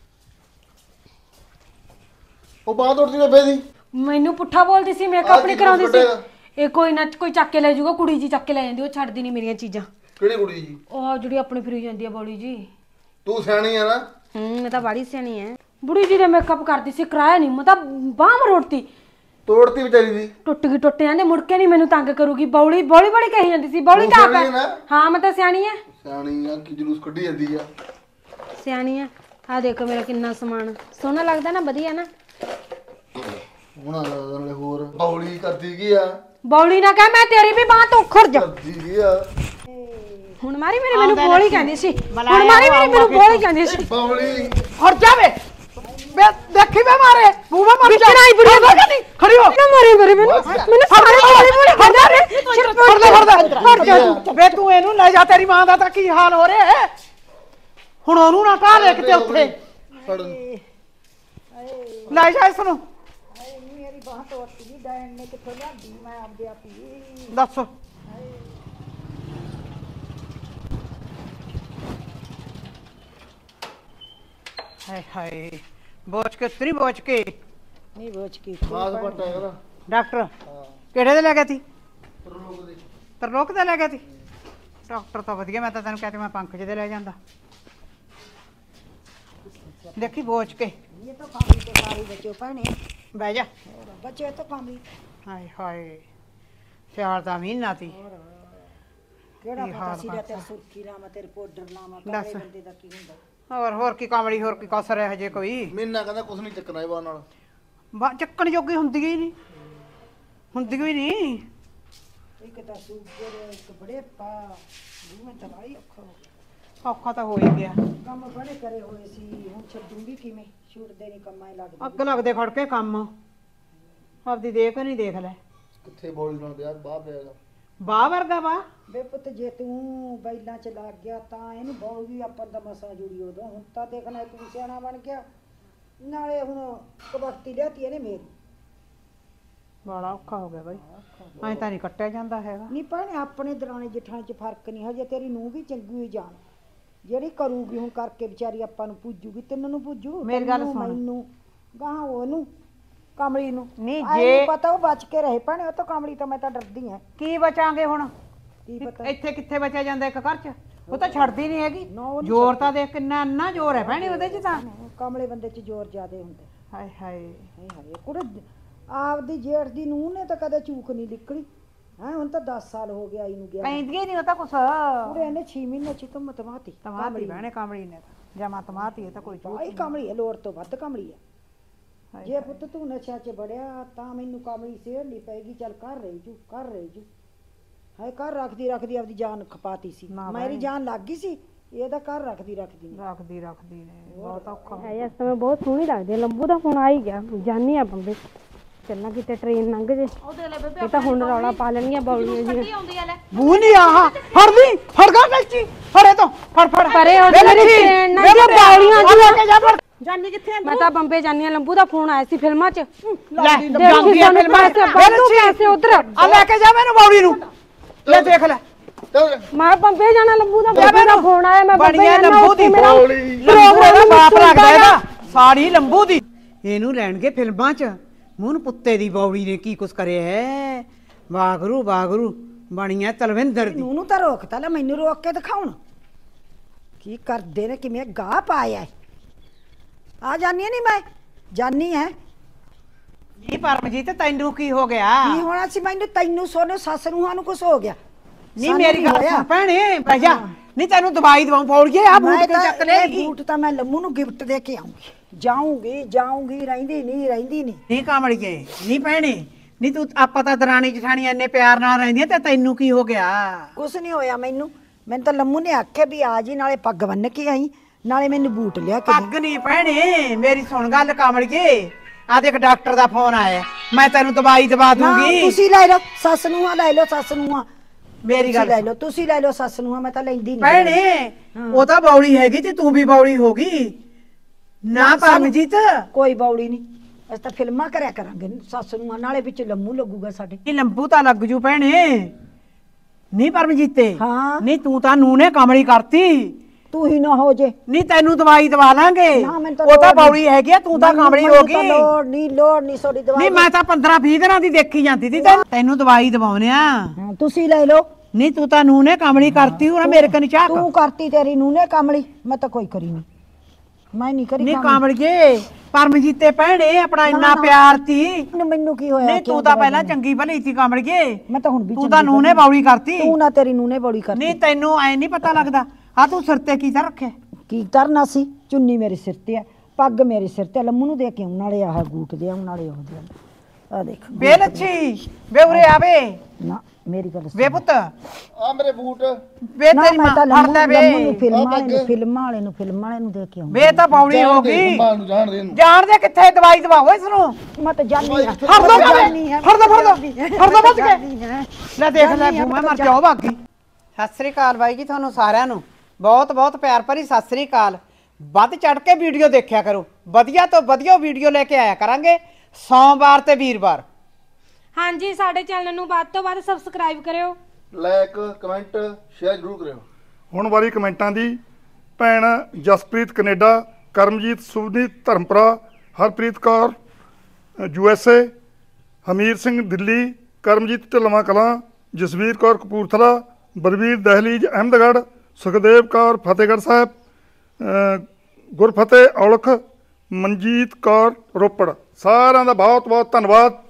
ਉਹ ਬਾਹ ਤੋੜਦੀ ਬੇਬੇ ਦੀ। ਮੈਨੂੰ ਪੁੱਠਾ ਬੋਲਦੀ ਸੀ, ਮੇਕਅਪ ਨਹੀਂ ਕਰਾਉਂਦੀ ਸੀ। ਇਹ ਕੋਈ ਨਾ ਕੋਈ ਚੱਕ ਕੇ ਲੈ ਜਾਊਗਾ, ਕੁੜੀ ਜੀ ਚੱਕ ਕੇ ਲੈ ਜਾਂਦੀ, ਉਹ ਛੱਡਦੀ ਨਹੀਂ ਮੇਰੀਆਂ ਚੀਜ਼ਾਂ। ਕਿਹੜੀ ਕੁੜੀ ਜੀ? ਉਹ ਜਿਹੜੀ ਆਪਣੀ ਫਿਰੀ ਜਾਂਦੀ ਆ ਬੌਲੀ ਜੀ। ਤੂੰ ਸਿਆਣੀ ਆ ਨਾ? ਮੈਂ ਤਾਂ ਬੜੀ ਸਿਆਣੀ ਐ। ਬੁੜੀ ਜੀ ਦੇ ਮੇਕਅਪ ਕਰਦੀ ਸੀ, ਕਰਾਇਆ ਨਹੀਂ। ਮੈਂ ਤਾਂ ਬਾਹ ਮਰੋੜਤੀ, ਤੋੜਤੀ ਵਿਚਾਰੀ ਦੀ। ਟੁੱਟ ਗਈ, ਟੁੱਟ ਜਾਂਦੇ, ਮੁੜ ਕੇ ਨਹੀਂ ਮੈਨੂੰ ਤੰਗ ਕਰੂਗੀ। ਬੌਲੀ ਬੌਲੀ ਬੜੀ ਕਹੀ ਜਾਂਦੀ ਸੀ। ਬੌਲੀ ਤਾਂ ਸਿਆਣੀ ਆ ਨਾ? ਹਾਂ ਮੈਂ ਤਾਂ ਸਿਆਣੀ ਐ। ਸਿਆਣੀ ਆ ਕੀ ਜਲੂਸ ਕੱਢੀ ਜਾਂਦੀ ਆ। ਸਿਆਣੀ ਐ। ਆ ਦੇਖੋ ਮੇਰਾ ਕਿੰਨਾ ਸਮਾਨ ਸੋਹਣਾ ਲੱਗਦਾ ਨਾ, ਵਧੀਆ ਨਾ। ਹੁਣਾ ਲੱਗਦਾ ਨਾਲੇ ਹੋਰ ਬੌਲੀ ਕਰਦੀ ਕੀ ਆ? ਬੌਲੀ ਨਾ ਕਹਿ, ਮੈਂ ਤੇਰੀ ਵੀ ਬਾਹ ਤੋਂ ਖੁਰ ਜਾ। ਕਰਦੀ ਕੀ ਆ? ਹੁਣ ਮਾਰੀ ਮੇਰੇ ਮੈਨੂੰ ਬੋਲੀ ਕਹਿੰਦੀ ਸੀ। ਹੁਣ ਮਾਰੀ ਮੇਰੇ ਮੈਨੂੰ ਬੋਲੀ ਕਹਿੰਦੀ ਸੀ। ਬੌਲੀ ਹਟ ਜਾਵੇ। ਵੇ ਦੇਖੀ ਵੇ ਮਾਰੇ ਮੂੰਹ ਮਾ ਮਰ ਜਾ। ਵਿਚਰਾਈ ਬੁੜੀ ਨਹੀਂ ਖੜੀ ਹੋ। ਨਾ ਮਾਰੇ ਮੈਨੂੰ ਸਾਰੇ ਬੋਲੀ ਬੋਲੀ ਖੜਾ ਰੇ। ਹਟ ਜਾ ਤੂੰ। ਵੇ ਤੂੰ ਇਹਨੂੰ ਲੈ ਜਾ, ਤੇਰੀ ਮਾਂ ਦਾ ਤਾਂ ਕੀ ਹਾਲ ਹੋ ਰਿਹਾ ਹੈ। ਹੁਣ ਉਹਨੂੰ ਨਾ ਢਾ ਲੈ ਕਿਤੇ ਉੱਥੇ ਲੈ ਜਾ ਇਸ ਨੂੰ। ਮੇਰੀ ਬਾਹ ਤੋੜਤੀ ਨਹੀਂ, ਡੈਣ ਨੇ ਕਿੱਥੋਂ ਲਿਆਂਦੀ? ਮੈਂ ਆਪਦੇ ਆਪ ਹੀ ਦੱਸ। ਹਾਏ ਹਾਏ ਬੋਚ ਕੇ ਉਤਰੀ, ਬੋਚ ਕੇ ਨਹੀਂ ਬੋਚ ਕੀ। ਮਾਸ ਪੱਟਾ ਇਹਦਾ। ਡਾਕਟਰ ਕਿਹੜੇ ਦੇ ਲੈ ਗਿਆ ਤੀ? ਤਰਲੋਕ ਦੇ ਲੈ ਗਿਆ ਤੀ। ਡਾਕਟਰ ਤਾਂ ਵਧੀਆ, ਮੈਂ ਤਾਂ ਤੈਨੂੰ ਕਹਿੰਦੀ ਮੈਂ ਪੰਕਜ ਦੇ ਲੈ ਜਾਂਦਾ। देखी बोझ के ये तो कामड़ी के सारी बच्चों भैने बह जा। बच्चे तो कामड़ी हाय हाय सियाल दा महीना ती ਕਿਹੜਾ ਕੀ ਪਤਾ ਹਾਲ ਸੀ ਬਾਤ ਤੇਰੇ ਸੁਰਖੀ ਲਾਵਾਂ ਤੇਰੇ ਪਾਊਡਰ ਲਾਵਾਂ ਦੱਸ। ਕਾਲੇ ਬੰਦੇ ਦਾ ਕੀ ਹੁੰਦਾ ਹੋਰ ਕੀ ਕਾਮੜੀ ਹੋਰ ਕੀ ਕਸਰ ਹੈ ਹਜੇ ਕੋਈ ਮਹੀਨਾ ਕਹਿੰਦਾ ਕੁਛ ਨਹੀਂ ਚੱਕਣਾ ਇਹ ਬਾਰ ਨਾਲ ਚੱਕਣ ਜੋਗੀ ਹੁੰਦੀ ਹੀ ਨਹੀਂ ਹੁੰਦੀ ਹੀ ਨਹੀਂ ਇੱਕ ਤਾਂ ਸ਼ੂਗਰ ਇੱਕ ਬੜੇ ਪਾ ਮੈਂ ਤਾਂ ਬੜੀ ਔਖਾ ਹੋ ਗਿਆ ਔਖਾ ਤਾਂ ਹੋ ਹੀ ਗਿਆ ਕੰਮ ਬੜੇ ਕਰੇ ਹੋਏ ਸੀ ਹੁਣ ਛੱਡੂੰਗੀ ਕਿਵੇਂ ਛੁੱਟਦੇ ਨਹੀਂ ਕੰਮਾਂ ਹੀ ਲੱਗਦੇ ਅੱਗ ਲੱਗਦੇ ਖੜ ਕੇ ਕੰਮ ਆਪਦੀ ਦੇਖ ਨਹੀਂ ਦੇਖ ਲੈ ਕਿੱਥੇ ਬੋਲ ਨਾਲ ਵਿਆਹ ਬਾਹ ਪਿਆਗਾ ਬਾਹ ਵਰਗਾ ਵਾ ਬੇ ਪੁੱਤ ਜੇ ਤੂੰ ਬੈਲਾਂ ਚ ਲੱਗ ਗਿਆ ਤਾਂ ਇਹਨੂੰ ਬਹੁ ਵੀ ਆਪਾਂ ਦਾ ਮਸਾ ਜੁੜੀ ਉਦੋਂ ਹੁਣ ਤਾਂ ਦੇਖਣਾ ਤੂੰ ਸਿਆਣਾ ਬਣ ਗਿਆ ਨਾਲੇ ਹੁਣ ਕਬੱਤੀ ਲਿਆਤੀ ਇਹਨੇ ਮੇਰੀ ਬੜਾ ਔਖਾ ਹੋ ਗਿਆ ਬਾਈ ਐਂ ਤਾਂ ਨਹੀਂ ਕੱਟਿਆ ਜਾਂਦਾ ਹੈਗਾ ਨਹੀਂ ਭੈਣੇ ਆਪਣੇ ਦਰਾਣੇ ਜਠਾਣੇ ਚ ਫਰਕ ਨਹੀਂ ਹਜੇ ਤੇਰੀ ਨੂੰ ਵੀ ਚੰਗੀ ਹੋਈ ਜਾਣ ਜਿਹੜੀ ਕਰੂਗੀ ਹੁਣ ਕਰਕੇ ਵਿਚਾਰੀ ਆਪਾਂ ਨੂੰ ਪੂਜੂਗੀ ਤੈਨੂੰ ਨੂੰ ਪੂਜੂ ਮੇਰੀ ਗੱਲ ਤੈਨੂੰ, ਸੁਣ। ਮੈਨੂੰ ਗਾਂ ਉਹਨੂੰ ਕਮਲੀ ਨੂੰ ਨਹੀਂ, ਆਏਂ ਜੇ- ਨੀ ਪਤਾ ਉਹ ਬਚ ਕੇ ਰਹੇ ਭੈਣੇ ਉਹ ਤਾਂ ਕਮਲੀ ਤੋਂ ਮੈਂ ਤਾਂ ਡਰਦੀ ਆ ਕੀ ਬਚਾਂਗੇ ਹੁਣ ਕੀ ਪਤਾ ਇੱਥੇ ਕਿੱਥੇ ਬਚਿਆ ਜਾਂਦਾ ਇੱਕ ਘਰ ਚ ਉਹ ਤਾਂ ਛੱਡਦੀ ਨਹੀਂ ਹੈਗੀ ਨਾ, ਉਹ ਨੀ ਜ਼ੋਰ ਤਾਂ ਦੇਖ ਕਿੰਨਾ ਇੰਨਾ ਜ਼ੋਰ ਹੈ ਭੈਣੇ ਉਹਦੇ ਚ ਤਾਂ ਕਮਲੇ ਬੰਦੇ ਚ ਜ਼ੋਰ ਜ਼ਿਆਦੇ ਹੁੰਦਾ ਹਾਏ ਹਾਏ ਹਾਏ ਹਾਏ ਕੁੜੇ ਆਪਦੀ ਜੇਠ ਦੀ ਨੂੰਹ ਨੇ ਤਾਂ ਕਦੇ ਚੂਕ ਨਹੀਂ ਨਿਕਲੀ ਹੈ ਹੁਣ ਤਾਂ 10 ਸਾਲ ਹੋ ਗਿਆ ਇਹਨੂੰ ਗਿਆ ਪੈਂਦੀ ਨਹੀਂ ਉਹ ਤਾਂ ਕੁਛ ਕੁੜੇ ਇਹਨੇ 6 ਮਹੀਨੇ ਚ ਤਾਂ ਮਤਵਾਤੀ ਤਮਾਤੀ ਭੈਣੇ ਕਾਮੜੀ ਨੇ ਤਾਂ ਜਮਾ ਤਮਾਤੀ ਇਹ ਤਾਂ ਕੋਈ ਝੂਠ ਬਾਈ ਕਮਲੀ ਹੈ ਲੋੜ ਤੋਂ ਵੱਧ ਕਮਲੀ ਹੈ ਹਾਏ ਜੇ ਪੁੱਤ ਤੂੰ ਨਸ਼ਾ ਚ ਬੜਿਆ ਤਾਂ ਮੈਨੂੰ ਕਮਲੀ ਸੇੜਨੀ ਪੈਗੀ ਚੱਲ ਕਰ ਰਹੀ ਜੂ ਹਾਏ ਕਰ ਰੱਖਦੀ ਆਪਦੀ ਜਾਨ ਖਪਾਤੀ ਸੀ ਨਾ ਮੇਰੀ ਜਾਨ ਲੱਗ ਗਈ ਸੀ ਇਹਦਾ ਕਰ ਰੱਖਦੀ ਰੱਖਦੀ ਨੇ ਬਹੁਤ ਔਖਾ ਹੈ ਇਸ ਸਮੇਂ ਬਹੁਤ ਸੋਹਣੀ ਲੱਗਦੀ ਹੈ ਲੰਬੂ ਦਾ ਫੋਨ ਆ ਹੀ ਗਿਆ ਜਾਨੀ ਆ ਬੰਬੇ ਚੱਲਣਾ ਕਿਤੇ ਟ੍ਰੇਨ ਲੰਘ ਜੇ ਇਹ ਤਾਂ ਹੁਣ ਰੌਲਾ ਪਾ ਲੈਣਗੀਆਂ ਬੌਲੀਆਂ ਜੀ ਬੂ ਨਹੀਂ ਆਹ ਫੜਗਾ ਕੱਚੀ ਫੜੇ ਤੋਂ ਫੜ ਪਰੇ ਹੋ ਜਾ ਮੇਰੀ ਟ੍ਰੇਨ ਨਾ ਜੇ ਬੌਲੀਆਂ ਜੀ ਜਾਨੀ ਕਿੱਥੇ ਮੈਂ ਤਾਂ ਬੰਬੇ ਜਾਨੀ ਆ ਲੰਬੂ ਦਾ ਫੋਨ ਆਇਆ ਸੀ ਫਿਲਮਾਂ 'ਚ ਲੈ ਦੇਖੀ ਸਾਨੂੰ ਪੈਸੇ ਵਾਧੂ ਪੈਸੇ ਉਧਰ ਆ ਲੈ ਕੇ ਜਾ ਮੈਨੂੰ ਬੌੜੀ ਨੂੰ ਲੈ ਦੇਖ ਲੈ ਮੈਂ ਬੰਬੇ ਜਾਣਾ ਲੰਬੂ ਦਾ ਫੋਨ ਆਇਆ ਮੈਂ ਬੰਬੇ ਬਣੀਆਂ ਜਾਣਾ ਲੰਬੂ ਦੀ ਲੰਬੂ ਦਾ ਬਾਪ ਰੱਖਦਾ ਇਹਦਾ ਸਾੜੀ ਲੰਬੂ ਦੀ ਇਹਨੂੰ ਲੈਣਗੇ ਫਿਲਮਾਂ 'ਚ ਮੂੰਹ ਪੁੱਤੇ ਦੀ ਬੌੜੀ ਨੇ ਕੀ ਕੁਛ ਕਰਿਆ ਹੈ ਵਾਗਰੂ ਬਣੀਆਂ ਤਲਵਿੰਦਰ ਦੀ ਨੂੰ ਤਾਂ ਰੋਕਤਾ ਲੈ ਮੈਨੂੰ ਰੋਕ ਕੇ ਦਿਖਾਉਣ ਕੀ ਕਰਦੇ ਨੇ ਕਿਵੇਂ ਗਾਹ ਪਾਇਆ ਆ ਜਾਨੀ ਨਹੀਂ ਮੈਂ ਜਾਨੀ ਹੈ ਜੀ ਪਰਮਜੀਤ ਤੈਨੂੰ ਕੀ ਹੋ ਗਿਆ ਕੀ ਹੋਣਾ ਸੀ ਮੈਨੂੰ ਤੈਨੂੰ ਸੋਨੇ ਸੱਸ ਨੂੰ ਸਾਨੂੰ ਕੁਝ ਹੋ ਗਿਆ ਨਹੀਂ ਮੇਰੀ ਗੱਲ ਸੁਣ ਭੈਣੇ ਬਹਿ ਜਾ ਨਹੀਂ ਤੈਨੂੰ ਦਵਾਈ ਦਵਾਉਂ ਪੌੜੀਏ ਆ ਬੂਟ ਕੇ ਚੱਕ ਲੈ ਬੂਟ ਤਾਂ ਮੈਂ ਲੰਮੂ ਨੂੰ ਗਿਫਟ ਦੇ ਕੇ ਆਉਂਗੀ ਜਾਊਂਗੀ ਰਹਿੰਦੀ ਨਹੀਂ ਨਹੀਂ ਕਾਮੜੀਏ ਨਹੀਂ ਭੈਣੇ ਨਹੀਂ ਤੂੰ ਆਪਾਂ ਤਾਂ ਦਰਾਣੀ ਜਠਾਣੀ ਇੰਨੇ ਪਿਆਰ ਨਾਲ ਰਹਿੰਦੀਆਂ ਤੇ ਤੈਨੂੰ ਕੀ ਹੋ ਗਿਆ ਕੁਛ ਨਹੀਂ ਹੋਇਆ ਮੈਨੂੰ ਤਾਂ ਲੰਮੂ ਨੇ ਆਖਿਆ ਵੀ ਆ ਜੀ ਨਾਲੇ ਪੱਗ ਬੰਨ ਕੇ ਆਈ ਨਾਲੇ ਮੈਨੂੰ ਬੂਟ ਲਿਆ ਕੇ ਪੱਗ ਨਹੀਂ ਭੈਣੇ ਮੇਰੀ ਸੁਣ ਗੱਲ ਕਾਮੜੀਏ ਆ ਦੇਖ ਡਾਕਟਰ ਦਾ ਫੋਨ ਆਇਆ ਮੈਂ ਤੈਨੂੰ ਦਵਾਈ ਦਵਾ ਦੂੰਗੀ ਤੁਸੀਂ ਲੈ ਲਓ ਸੱਸ ਨੂੰ ਲੈ ਲਓ ਸੱਸ ਨੂੰ ਮੇਰੀ ਗੱਲ ਲੈ ਲਓ ਤੁਸੀਂ ਲੈ ਲਓ ਸੱਸ ਨੂੰ ਮੈਂ ਤਾਂ ਲੈਂਦੀ ਨਹੀਂ ਭੈਣੇ ਉਹ ਤਾਂ ਬੌਲੀ ਹੈਗੀ ਤੇ ਤੂੰ ਵੀ ਬੌਲੀ ਹੋਗੀ ਨਾ ਪਰਮਜੀਤ ਕੋਈ ਬੌਲੀ ਨਹੀਂ ਅਸੀਂ ਤਾਂ ਫਿਲਮਾਂ ਕਰਿਆ ਕਰਾਂਗੇ ਸੱਸ ਨੂੰ ਨਾਲੇ ਵਿੱਚ ਲੰਮੂ ਲੱਗੂਗਾ ਸਾਡੇ ਇਹ ਲੰਬੂ ਤਾਂ ਲੱਗ ਜੂ ਭੈਣੇ ਨਹੀਂ ਪਰਮਜੀਤੇ ਹਾਂ। ਨਹੀਂ ਤੂੰ ਤਾਂ ਨੂੰ ਨੇ ਕਮਲੀ ਕਰਤੀ ਤੂੰ ਹੀ ਨਾ ਹੋ ਜੇ ਨਹੀਂ ਤੈਨੂੰ ਦਵਾਈ ਦਵਾ ਲਾਂਗੇ ਨਾ, ਮੈਨੂੰ ਤਾਂ ਉਹ ਤਾਂ ਲੋੜ ਨਹੀਂ। ਬੌਲੀ ਹੈਗੀ ਆ ਤੂੰ ਤਾਂ ਕਮਲੀ ਹੋ ਗਈ ਲੋੜ ਨਹੀਂ ਸੋਡੀ ਦਵਾਈ ਨਹੀਂ ਮੈਂ ਤਾਂ 15-20 ਦਿਨਾਂ ਦੀ ਦੇਖੀ ਜਾਂਦੀ ਸੀ ਤੈਨੂੰ ਦਵਾਈ ਦਵਾਉਨੇ ਆ ਹਾਂ, ਤੁਸੀਂ ਲੈ ਲਓ ਨਹੀਂ ਤੂੰ ਤਾਂ ਨੂੰ ਨੇ ਕਮਲੀ ਕਰਤੀ ਉਹ ਮੇਰੇ ਕਨ ਝਾਕ ਤੂੰ ਕਰਤੀ ਤੇਰੀ ਨੂੰ ਨੇ ਕਮਲੀ ਮੈਂ ਤਾਂ ਕੋਈ ਕਰੀ ਨਹੀਂ ਮੈਂ ਨਹੀਂ ਕਰੀ ਨਹੀਂ ਕਮਲੀਏ ਪਰਮਜੀਤੇ ਭੈਣੇ ਆਪਣਾ ਇੰਨਾ ਪਿਆਰ ਸੀ ਮੈਨੂੰ ਕੀ ਹੋਇਆ ਨਹੀਂ ਤੂੰ ਤਾਂ ਪਹਿਲਾਂ ਚੰਗੀ ਭਲੀ ਸੀ ਕਮਲੀਏ ਮੈਂ ਤਾਂ ਹੁਣ ਵੀ ਤੂੰ ਤਾਂ ਨੂੰ ਨੇ ਬੌਲੀ ਕਰਤੀ ਤੂੰ ਨਾ ਤੇਰੀ ਨੂੰ ਨੇ ਬੜੀ ਕਰਤੀ ਨਹੀਂ ਤੈਨੂੰ ਐ ਨਹੀਂ ਪਤਾ ਲੱਗਦਾ ਆ ਤੂੰ ਸਿਰ ਤੇ ਕੀ ਧਰ ਰੱਖਿਆ ਕੀ ਕਰਨਾ ਸੀ ਚੁੰਨੀ ਮੇਰੇ ਸਿਰ ਤੇ ਆ ਪੱਗ ਮੇਰੇ ਸਿਰ ਤੇ ਲੰਮੂ ਨੂੰ ਦੇ ਕੇ ਆਉਣ ਨਾਲੇ ਆਹ ਗੂਟ ਦੇ ਆਉਣ ਨਾਲੇ ਉਹ ਦੇ ਆ ਦੇਖ ਬੇ ਲੱਛੀ ਬੇ ਉਰੇ ਆਵੇ ਨਾ ਮੇਰੀ ਗੱਲ ਸੁਣ ਵੇ ਪੁੱਤ ਆ ਮੇਰੇ ਬੂਟ ਵੇ ਨਾ ਤੇਰੀ ਮੈਂ ਮਾਂ ਤਾਂ ਫੜ ਲੈ ਵੇ ਲੰਮੂ ਨੂੰ ਫਿਲਮਾਂ ਵਾਲੇ ਨੂੰ ਦੇ ਕੇ ਆਉਂ ਵੇ ਤਾਂ ਬੌਲੀ ਹੋ ਗਈ ਮਾਂ ਨੂੰ ਜਾਣ ਦੇ ਨੂੰ ਜਾਣਦੇ ਕਿੱਥੇ ਦਵਾਈ ਦਵਾਓ ਇਸ ਨੂੰ ਮੈਂ ਤਾਂ ਜਾਣੀ ਆ ਫੜ ਦੋ ਬਚ ਕੇ ਲੈ ਦੇਖ ਲੈ ਮੈਂ ਮਰ ਜਾਓ ਬਾਕੀ ਸਤਿ ਸ੍ਰੀ ਅਕਾਲ ਬਾਈ ਜੀ ਤੁਹਾਨੂੰ ਸਾਰਿਆਂ ਨੂੰ ਬਹੁਤ ਬਹੁਤ ਪਿਆਰ ਭਰੀ ਸਤਿ ਸ੍ਰੀ ਅਕਾਲ ਵੱਧ ਚੜ ਕੇ ਵੀਡੀਓ ਦੇਖਿਆ ਕਰੋ ਵਧੀਆ ਤੋਂ ਵਧੀਆ ਵੀਡੀਓ ਲੈ ਕੇ ਆਇਆ ਕਰਾਂਗੇ ਸੋਮਵਾਰ ਤੇ ਵੀਰਵਾਰ ਹਾਂਜੀ ਸਾਡੇ ਚੈਨਲ ਨੂੰ ਵੱਧ ਤੋਂ ਵੱਧ ਸਬਸਕ੍ਰਾਈਬ ਕਰਿਓ ਲਾਈਕ ਕਮੈਂਟ ਸ਼ੇਅਰ ਜ਼ਰੂਰ ਕਰਿਓ ਹੁਣ ਵਾਰੀ ਕਮੈਂਟਾਂ ਦੀ ਭੈਣ ਜਸਪ੍ਰੀਤ ਕੈਨੇਡਾ ਕਰਮਜੀਤ ਸੁਭਨੀਤ ਧਰਮਪੁਰਾ ਹਰਪ੍ਰੀਤ ਕੌਰ USA ਹਮੀਰ ਸਿੰਘ ਦਿੱਲੀ ਕਰਮਜੀਤ ਢਿੱਲਵਾਂ ਕਲਾਂ ਜਸਵੀਰ ਕੌਰ ਕਪੂਰਥਲਾ ਬਲਵੀਰ ਦਹਲੀਜ ਅਹਿਮਦਗੜ੍ਹ ਸੁਖਦੇਵ ਕੌਰ ਫਤਿਹਗੜ੍ਹ ਸਾਹਿਬ ਗੁਰਫਤਿਹ ਔਲਖ, ਮਨਜੀਤ ਕੌਰ ਰੋਪੜ। ਸਾਰਿਆਂ ਦਾ ਬਹੁਤ ਬਹੁਤ ਧੰਨਵਾਦ।